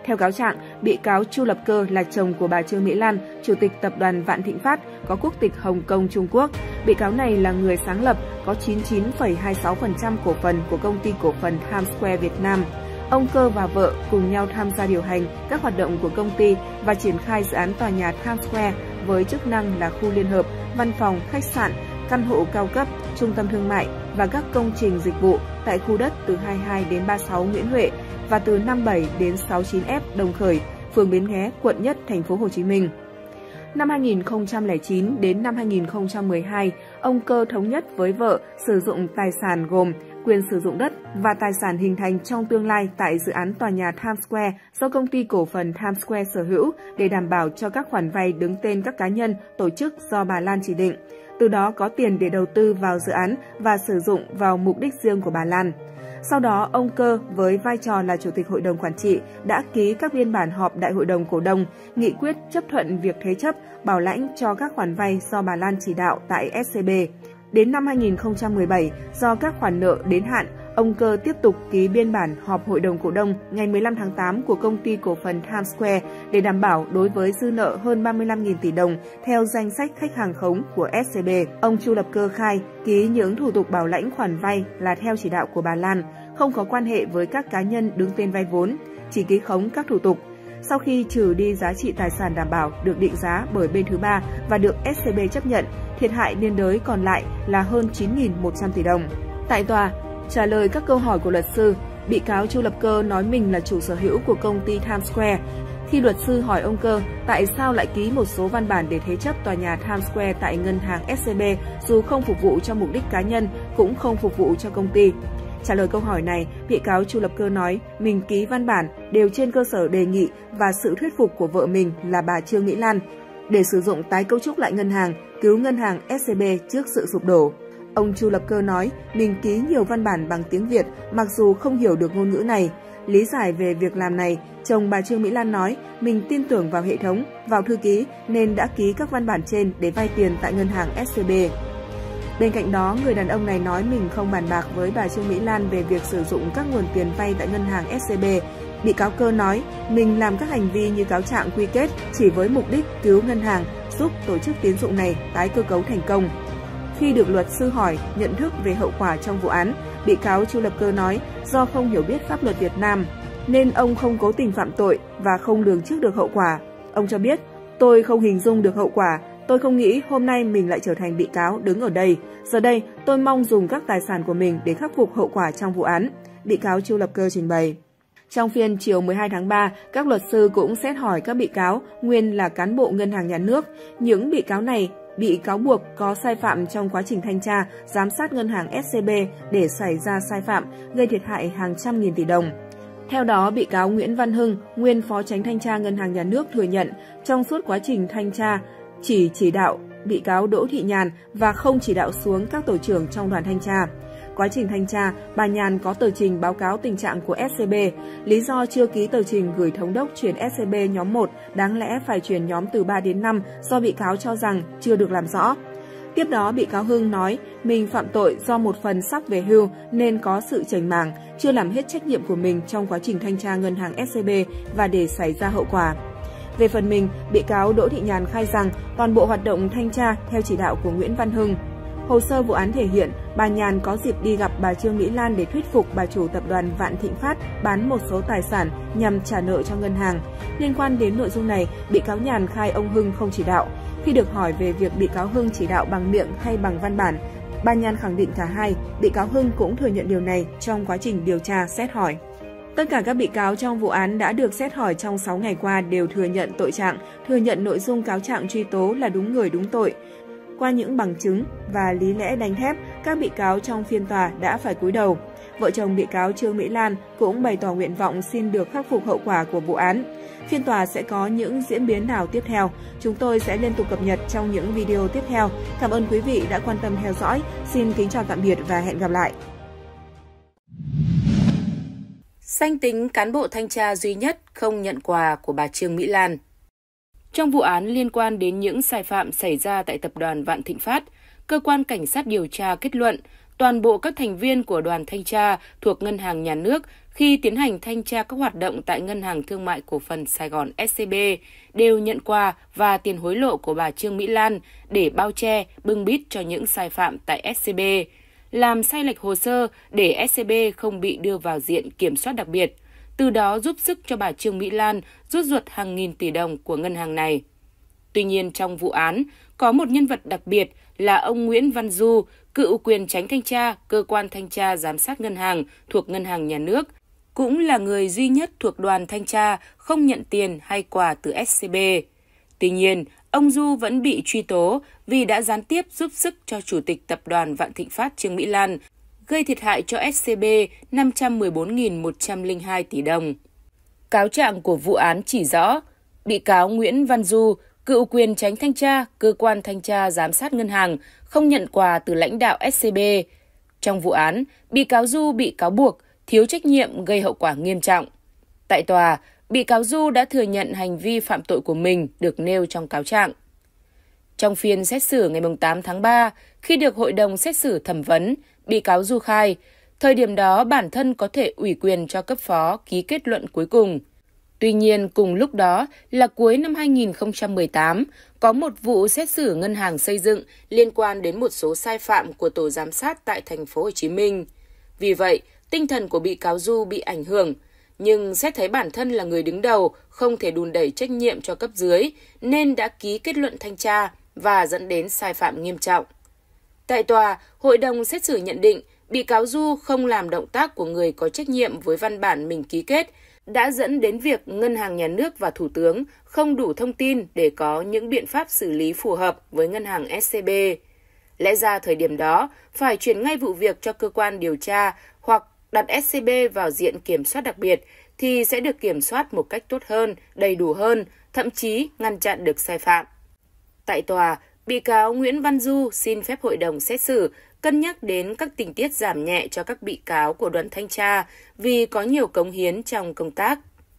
Speaker 3: Theo cáo trạng, bị cáo Chu Lập Cơ là chồng của bà Trương Mỹ Lan, Chủ tịch Tập đoàn Vạn Thịnh Phát, có quốc tịch Hồng Kông, Trung Quốc. Bị cáo này là người sáng lập, có 99,26% cổ phần của công ty cổ phần Times Square Việt Nam. Ông Cơ và vợ cùng nhau tham gia điều hành các hoạt động của công ty và triển khai dự án tòa nhà Times Square với chức năng là khu liên hợp, văn phòng, khách sạn, căn hộ cao cấp, trung tâm thương mại và các công trình dịch vụ tại khu đất từ 22 đến 36 Nguyễn Huệ và từ 57 đến 69F Đồng Khởi, phường Bến Nghé, quận Nhất, thành phố Hồ Chí Minh. Năm 2009 đến năm 2012, ông Cơ thống nhất với vợ sử dụng tài sản gồm quyền sử dụng đất và tài sản hình thành trong tương lai tại dự án tòa nhà Times Square do công ty cổ phần Times Square sở hữu để đảm bảo cho các khoản vay đứng tên các cá nhân, tổ chức do bà Lan chỉ định. Từ đó có tiền để đầu tư vào dự án và sử dụng vào mục đích riêng của bà Lan. Sau đó, ông Cơ với vai trò là Chủ tịch Hội đồng Quản trị đã ký các biên bản họp Đại hội đồng cổ đông, nghị quyết chấp thuận việc thế chấp, bảo lãnh cho các khoản vay do bà Lan chỉ đạo tại SCB. Đến năm 2017, do các khoản nợ đến hạn, ông Cơ tiếp tục ký biên bản họp Hội đồng cổ đông ngày 15 tháng 8 của công ty cổ phần Times Square để đảm bảo đối với dư nợ hơn 35.000 tỷ đồng theo danh sách khách hàng khống của SCB. Ông Chu Lập Cơ khai ký những thủ tục bảo lãnh khoản vay là theo chỉ đạo của bà Lan, không có quan hệ với các cá nhân đứng tên vay vốn, chỉ ký khống các thủ tục. Sau khi trừ đi giá trị tài sản đảm bảo được định giá bởi bên thứ ba và được SCB chấp nhận, thiệt hại liên đới còn lại là hơn 9.100 tỷ đồng. Tại tòa, trả lời các câu hỏi của luật sư, bị cáo Chu Lập Cơ nói mình là chủ sở hữu của công ty Times Square. Khi luật sư hỏi ông Cơ tại sao lại ký một số văn bản để thế chấp tòa nhà Times Square tại ngân hàng SCB dù không phục vụ cho mục đích cá nhân, cũng không phục vụ cho công ty. Trả lời câu hỏi này, bị cáo Chu Lập Cơ nói mình ký văn bản đều trên cơ sở đề nghị và sự thuyết phục của vợ mình là bà Trương Mỹ Lan để sử dụng tái cấu trúc lại ngân hàng, cứu ngân hàng SCB trước sự sụp đổ. Ông Chu Lập Cơ nói mình ký nhiều văn bản bằng tiếng Việt mặc dù không hiểu được ngôn ngữ này. Lý giải về việc làm này, chồng bà Trương Mỹ Lan nói mình tin tưởng vào hệ thống, vào thư ký nên đã ký các văn bản trên để vay tiền tại ngân hàng SCB. Bên cạnh đó, người đàn ông này nói mình không bàn bạc với bà Trương Mỹ Lan về việc sử dụng các nguồn tiền vay tại ngân hàng SCB. Bị cáo Cơ nói mình làm các hành vi như cáo trạng quy kết chỉ với mục đích cứu ngân hàng, giúp tổ chức tín dụng này tái cơ cấu thành công. Khi được luật sư hỏi nhận thức về hậu quả trong vụ án, bị cáo Chu Lập Cơ nói do không hiểu biết pháp luật Việt Nam nên ông không cố tình phạm tội và không lường trước được hậu quả. Ông cho biết, tôi không hình dung được hậu quả. Tôi không nghĩ hôm nay mình lại trở thành bị cáo đứng ở đây. Giờ đây, tôi mong dùng các tài sản của mình để khắc phục hậu quả trong vụ án, bị cáo Chu Lập Cơ trình bày. Trong phiên chiều 12 tháng 3, các luật sư cũng xét hỏi các bị cáo nguyên là cán bộ ngân hàng nhà nước. Những bị cáo này bị cáo buộc có sai phạm trong quá trình thanh tra, giám sát ngân hàng SCB để xảy ra sai phạm, gây thiệt hại hàng trăm nghìn tỷ đồng. Theo đó, bị cáo Nguyễn Văn Hưng, nguyên phó chánh thanh tra ngân hàng nhà nước thừa nhận trong suốt quá trình thanh tra chỉ đạo bị cáo Đỗ Thị Nhàn và không chỉ đạo xuống các tổ trưởng trong đoàn thanh tra. Quá trình thanh tra, bà Nhàn có tờ trình báo cáo tình trạng của SCB. Lý do chưa ký tờ trình gửi thống đốc chuyển SCB nhóm 1, đáng lẽ phải chuyển nhóm từ 3 đến 5 do bị cáo cho rằng chưa được làm rõ. Tiếp đó, bị cáo Hưng nói mình phạm tội do một phần sắp về hưu nên có sự chểnh mảng, chưa làm hết trách nhiệm của mình trong quá trình thanh tra ngân hàng SCB và để xảy ra hậu quả. Về phần mình, bị cáo Đỗ Thị Nhàn khai rằng toàn bộ hoạt động thanh tra theo chỉ đạo của Nguyễn Văn Hưng. Hồ sơ vụ án thể hiện bà Nhàn có dịp đi gặp bà Trương Mỹ Lan để thuyết phục bà chủ tập đoàn Vạn Thịnh Phát bán một số tài sản nhằm trả nợ cho ngân hàng. Liên quan đến nội dung này, bị cáo Nhàn khai ông Hưng không chỉ đạo. Khi được hỏi về việc bị cáo Hưng chỉ đạo bằng miệng hay bằng văn bản, bà Nhàn khẳng định cả hai. Bị cáo Hưng cũng thừa nhận điều này trong quá trình điều tra xét hỏi. Tất cả các bị cáo trong vụ án đã được xét hỏi trong 6 ngày qua đều thừa nhận tội trạng, thừa nhận nội dung cáo trạng truy tố là đúng người đúng tội. Qua những bằng chứng và lý lẽ đanh thép, các bị cáo trong phiên tòa đã phải cúi đầu. Vợ chồng bị cáo Trương Mỹ Lan cũng bày tỏ nguyện vọng xin được khắc phục hậu quả của vụ án. Phiên tòa sẽ có những diễn biến nào tiếp theo? Chúng tôi sẽ liên tục cập nhật trong những video tiếp theo. Cảm ơn quý vị đã quan tâm theo dõi. Xin kính chào tạm biệt và hẹn gặp lại.
Speaker 4: Danh tính cán bộ thanh tra duy nhất không nhận quà của bà Trương Mỹ Lan. Trong vụ án liên quan đến những sai phạm xảy ra tại tập đoàn Vạn Thịnh Phát, cơ quan cảnh sát điều tra kết luận toàn bộ các thành viên của đoàn thanh tra thuộc Ngân hàng Nhà nước khi tiến hành thanh tra các hoạt động tại Ngân hàng Thương mại Cổ phần Sài Gòn SCB đều nhận quà và tiền hối lộ của bà Trương Mỹ Lan để bao che, bưng bít cho những sai phạm tại SCB, làm sai lệch hồ sơ để SCB không bị đưa vào diện kiểm soát đặc biệt, từ đó giúp sức cho bà Trương Mỹ Lan rút ruột hàng nghìn tỷ đồng của ngân hàng này. Tuy nhiên, trong vụ án, có một nhân vật đặc biệt là ông Nguyễn Văn Du, cựu quyền chánh thanh tra, cơ quan thanh tra giám sát ngân hàng thuộc Ngân hàng Nhà nước, cũng là người duy nhất thuộc đoàn thanh tra không nhận tiền hay quà từ SCB. Tuy nhiên, ông Du vẫn bị truy tố vì đã gián tiếp giúp sức cho Chủ tịch Tập đoàn Vạn Thịnh Phát Trương Mỹ Lan, gây thiệt hại cho SCB 514.102 tỷ đồng. Cáo trạng của vụ án chỉ rõ, bị cáo Nguyễn Văn Du, cựu quyền chánh thanh tra, cơ quan thanh tra giám sát ngân hàng, không nhận quà từ lãnh đạo SCB. Trong vụ án, bị cáo Du bị cáo buộc thiếu trách nhiệm gây hậu quả nghiêm trọng. Tại tòa, bị cáo Du đã thừa nhận hành vi phạm tội của mình được nêu trong cáo trạng. Trong phiên xét xử ngày 8 tháng 3, khi được hội đồng xét xử thẩm vấn, bị cáo Du khai, thời điểm đó bản thân có thể ủy quyền cho cấp phó ký kết luận cuối cùng. Tuy nhiên, cùng lúc đó là cuối năm 2018, có một vụ xét xử ngân hàng xây dựng liên quan đến một số sai phạm của tổ giám sát tại thành phố Hồ Chí Minh. Vì vậy, tinh thần của bị cáo Du bị ảnh hưởng, nhưng xét thấy bản thân là người đứng đầu, không thể đùn đẩy trách nhiệm cho cấp dưới, nên đã ký kết luận thanh tra và dẫn đến sai phạm nghiêm trọng. Tại tòa, hội đồng xét xử nhận định bị cáo Du không làm động tác của người có trách nhiệm với văn bản mình ký kết, đã dẫn đến việc Ngân hàng Nhà nước và Thủ tướng không đủ thông tin để có những biện pháp xử lý phù hợp với ngân hàng SCB. Lẽ ra thời điểm đó phải chuyển ngay vụ việc cho cơ quan điều tra hoặc đặt SCB vào diện kiểm soát đặc biệt thì sẽ được kiểm soát một cách tốt hơn, đầy đủ hơn, thậm chí ngăn chặn được sai phạm. Tại tòa, bị cáo Nguyễn Văn Du xin phép hội đồng xét xử cân nhắc đến các tình tiết giảm nhẹ cho các bị cáo của đoàn thanh tra vì có nhiều cống hiến trong công tác.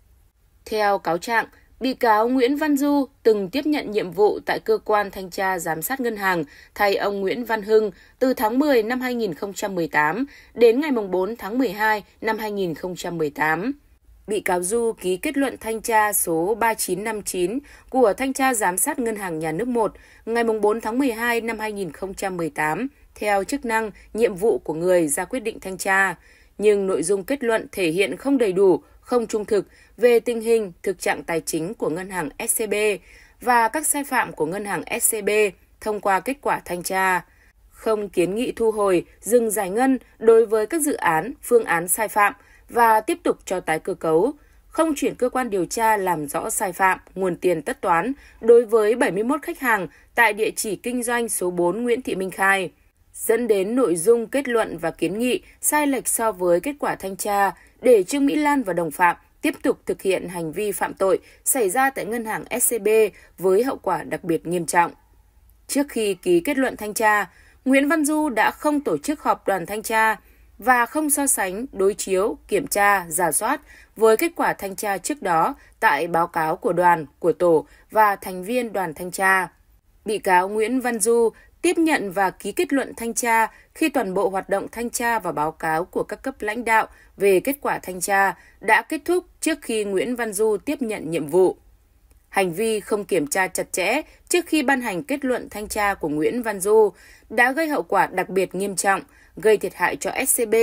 Speaker 4: Theo cáo trạng, bị cáo Nguyễn Văn Du từng tiếp nhận nhiệm vụ tại cơ quan thanh tra giám sát ngân hàng thay ông Nguyễn Văn Hưng từ tháng 10 năm 2018 đến ngày 4 tháng 12 năm 2018. Bị cáo Du ký kết luận thanh tra số 3959 của Thanh tra Giám sát Ngân hàng Nhà nước 1 ngày 4 tháng 12 năm 2018 theo chức năng, nhiệm vụ của người ra quyết định thanh tra. Nhưng nội dung kết luận thể hiện không đầy đủ, không trung thực về tình hình, thực trạng tài chính của ngân hàng SCB và các sai phạm của ngân hàng SCB thông qua kết quả thanh tra. Không kiến nghị thu hồi, dừng giải ngân đối với các dự án, phương án sai phạm và tiếp tục cho tái cơ cấu, không chuyển cơ quan điều tra làm rõ sai phạm, nguồn tiền tất toán đối với 71 khách hàng tại địa chỉ kinh doanh số 4 Nguyễn Thị Minh Khai, dẫn đến nội dung kết luận và kiến nghị sai lệch so với kết quả thanh tra để Trương Mỹ Lan và đồng phạm tiếp tục thực hiện hành vi phạm tội xảy ra tại ngân hàng SCB với hậu quả đặc biệt nghiêm trọng. Trước khi ký kết luận thanh tra, Nguyễn Văn Du đã không tổ chức họp đoàn thanh tra và không so sánh, đối chiếu, kiểm tra, rà soát với kết quả thanh tra trước đó tại báo cáo của đoàn, của tổ và thành viên đoàn thanh tra. Bị cáo Nguyễn Văn Du tiếp nhận và ký kết luận thanh tra khi toàn bộ hoạt động thanh tra và báo cáo của các cấp lãnh đạo về kết quả thanh tra đã kết thúc trước khi Nguyễn Văn Du tiếp nhận nhiệm vụ. Hành vi không kiểm tra chặt chẽ trước khi ban hành kết luận thanh tra của Nguyễn Văn Du đã gây hậu quả đặc biệt nghiêm trọng, gây thiệt hại cho SCB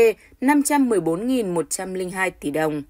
Speaker 4: 514.102 tỷ đồng.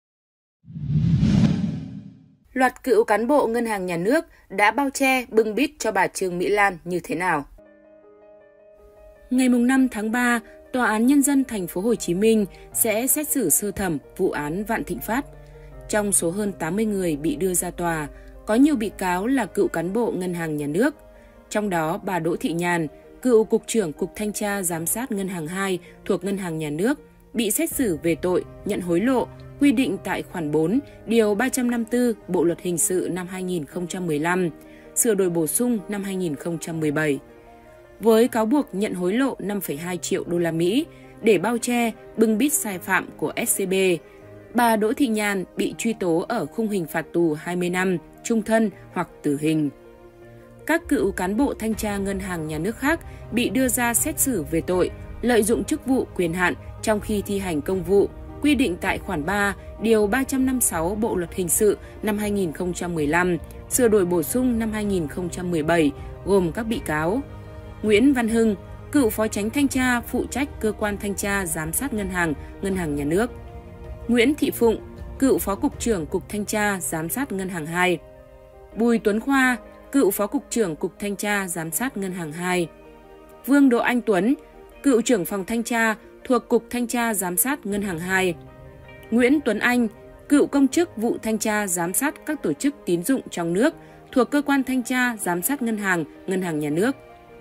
Speaker 4: Loạt cựu cán bộ Ngân hàng Nhà nước đã bao che, bưng bít cho bà Trương Mỹ Lan như thế nào? Ngày 5 tháng 3, Tòa án Nhân dân Thành phố Hồ Chí Minh sẽ xét xử sơ thẩm vụ án Vạn Thịnh Phát. Trong số hơn 80 người bị đưa ra tòa, có nhiều bị cáo là cựu cán bộ Ngân hàng Nhà nước. Trong đó, bà Đỗ Thị Nhàn, cựu Cục trưởng Cục Thanh tra Giám sát Ngân hàng 2 thuộc Ngân hàng Nhà nước, bị xét xử về tội nhận hối lộ, quy định tại khoản 4, điều 354 Bộ Luật Hình sự năm 2015, sửa đổi bổ sung năm 2017. Với cáo buộc nhận hối lộ 5,2 triệu đô la Mỹ để bao che, bưng bít sai phạm của SCB, bà Đỗ Thị Nhàn bị truy tố ở khung hình phạt tù 20 năm, chung thân hoặc tử hình. Các cựu cán bộ thanh tra Ngân hàng Nhà nước khác bị đưa ra xét xử về tội lợi dụng chức vụ quyền hạn trong khi thi hành công vụ, quy định tại khoản 3, điều 356 Bộ Luật Hình sự năm 2015, sửa đổi bổ sung năm 2017, gồm các bị cáo: Nguyễn Văn Hưng, cựu Phó Chánh Thanh tra phụ trách Cơ quan Thanh tra Giám sát Ngân hàng Nhà nước; Nguyễn Thị Phụng, cựu Phó Cục trưởng Cục Thanh tra Giám sát Ngân hàng 2; Bùi Tuấn Khoa, cựu Phó Cục trưởng Cục Thanh tra Giám sát Ngân hàng 2; Vương Đỗ Anh Tuấn, cựu trưởng phòng thanh tra thuộc Cục Thanh tra Giám sát Ngân hàng 2; Nguyễn Tuấn Anh, cựu công chức vụ thanh tra giám sát các tổ chức tín dụng trong nước thuộc Cơ quan Thanh tra Giám sát Ngân hàng Nhà nước;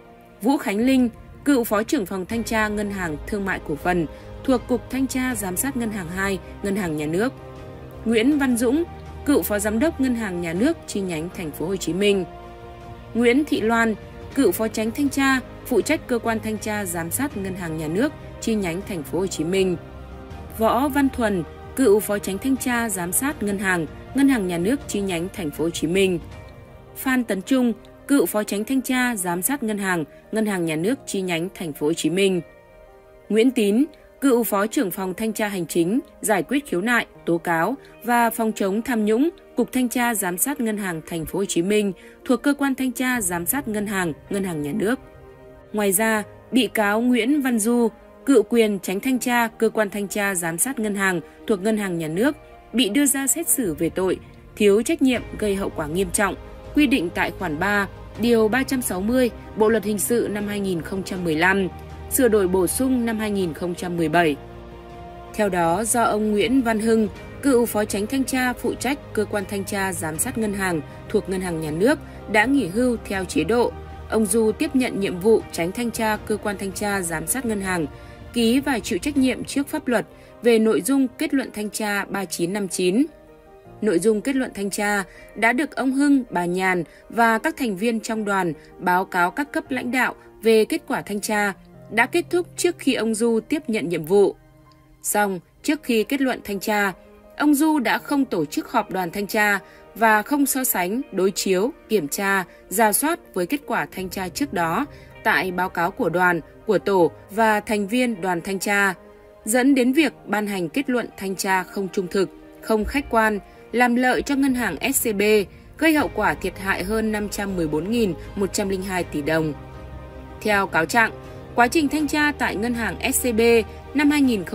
Speaker 4: Vũ Khánh Linh, cựu Phó trưởng phòng thanh tra Ngân hàng Thương mại Cổ phần thuộc Cục Thanh tra Giám sát Ngân hàng 2, Ngân hàng Nhà nước; Nguyễn Văn Dũng, cựu Phó Giám đốc Ngân hàng Nhà nước chi nhánh Thành phố Hồ Chí Minh; Nguyễn Thị Loan, cựu Phó Chánh Thanh tra phụ trách Cơ quan Thanh tra Giám sát Ngân hàng Nhà nước chi nhánh Thành phố Hồ Chí Minh; Võ Văn Thuần, cựu Phó Chánh Thanh tra Giám sát Ngân hàng Nhà nước chi nhánh Thành phố Hồ Chí Minh; Phan Tấn Trung, cựu Phó Chánh Thanh tra Giám sát Ngân hàng Nhà nước chi nhánh Thành phố Hồ Chí Minh; Nguyễn Tín, cựu Phó trưởng phòng Thanh tra Hành chính, giải quyết khiếu nại, tố cáo và phòng chống tham nhũng, Cục Thanh tra Giám sát Ngân hàng Thành phố Hồ Chí Minh thuộc Cơ quan Thanh tra Giám sát Ngân hàng Nhà nước. Ngoài ra, bị cáo Nguyễn Văn Du, cựu quyền Chánh Thanh tra Cơ quan Thanh tra Giám sát Ngân hàng thuộc Ngân hàng Nhà nước bị đưa ra xét xử về tội thiếu trách nhiệm gây hậu quả nghiêm trọng, quy định tại khoản 3, điều 360 Bộ Luật Hình sự năm 2015, sửa đổi bổ sung năm 2017. Theo đó, do ông Nguyễn Văn Hưng, cựu Phó Chánh Thanh tra phụ trách Cơ quan Thanh tra Giám sát Ngân hàng thuộc Ngân hàng Nhà nước đã nghỉ hưu theo chế độ, ông Du tiếp nhận nhiệm vụ Chánh Thanh tra Cơ quan Thanh tra Giám sát Ngân hàng, ký và chịu trách nhiệm trước pháp luật về nội dung kết luận thanh tra 3959. Nội dung kết luận thanh tra đã được ông Hưng, bà Nhàn và các thành viên trong đoàn báo cáo các cấp lãnh đạo về kết quả thanh tra đã kết thúc trước khi ông Du tiếp nhận nhiệm vụ. Song, trước khi kết luận thanh tra, ông Du đã không tổ chức họp đoàn thanh tra và không so sánh, đối chiếu, kiểm tra, rà soát với kết quả thanh tra trước đó tại báo cáo của đoàn, của tổ và thành viên đoàn thanh tra, dẫn đến việc ban hành kết luận thanh tra không trung thực, không khách quan, làm lợi cho ngân hàng SCB, gây hậu quả thiệt hại hơn 514.102 tỷ đồng. Theo cáo trạng, quá trình thanh tra tại ngân hàng SCB năm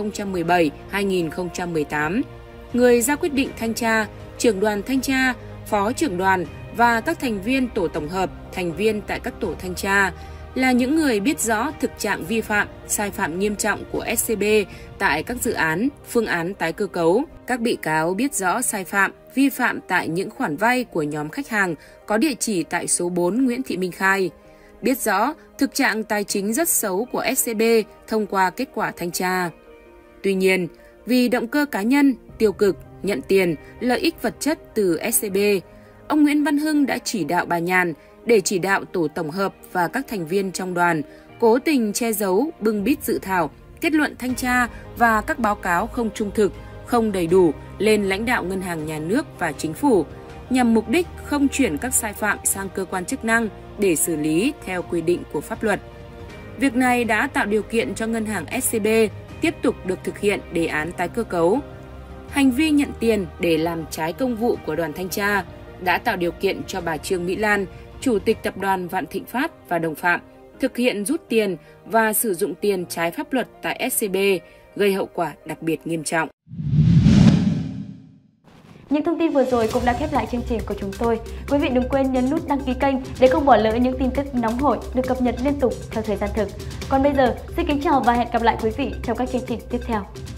Speaker 4: 2017-2018, người ra quyết định thanh tra, trưởng đoàn thanh tra, phó trưởng đoàn và các thành viên tổ tổng hợp, thành viên tại các tổ thanh tra là những người biết rõ thực trạng vi phạm, sai phạm nghiêm trọng của SCB tại các dự án, phương án tái cơ cấu. Các bị cáo biết rõ sai phạm, vi phạm tại những khoản vay của nhóm khách hàng có địa chỉ tại số 4 Nguyễn Thị Minh Khai. Biết rõ thực trạng tài chính rất xấu của SCB thông qua kết quả thanh tra. Tuy nhiên, vì động cơ cá nhân, tiêu cực, nhận tiền, lợi ích vật chất từ SCB, ông Nguyễn Văn Hưng đã chỉ đạo bà Nhàn để chỉ đạo tổ tổng hợp và các thành viên trong đoàn cố tình che giấu, bưng bít dự thảo, kết luận thanh tra và các báo cáo không trung thực, không đầy đủ lên lãnh đạo Ngân hàng Nhà nước và Chính phủ, nhằm mục đích không chuyển các sai phạm sang cơ quan chức năng để xử lý theo quy định của pháp luật. Việc này đã tạo điều kiện cho ngân hàng SCB tiếp tục được thực hiện đề án tái cơ cấu. Hành vi nhận tiền để làm trái công vụ của đoàn thanh tra đã tạo điều kiện cho bà Trương Mỹ Lan, Chủ tịch Tập đoàn Vạn Thịnh Phát và đồng phạm, thực hiện rút tiền và sử dụng tiền trái pháp luật tại SCB, gây hậu quả đặc biệt nghiêm trọng.
Speaker 1: Những thông tin vừa rồi cũng đã khép lại chương trình của chúng tôi. Quý vị đừng quên nhấn nút đăng ký kênh để không bỏ lỡ những tin tức nóng hổi được cập nhật liên tục theo thời gian thực. Còn bây giờ, xin kính chào và hẹn gặp lại quý vị trong các chương trình tiếp theo.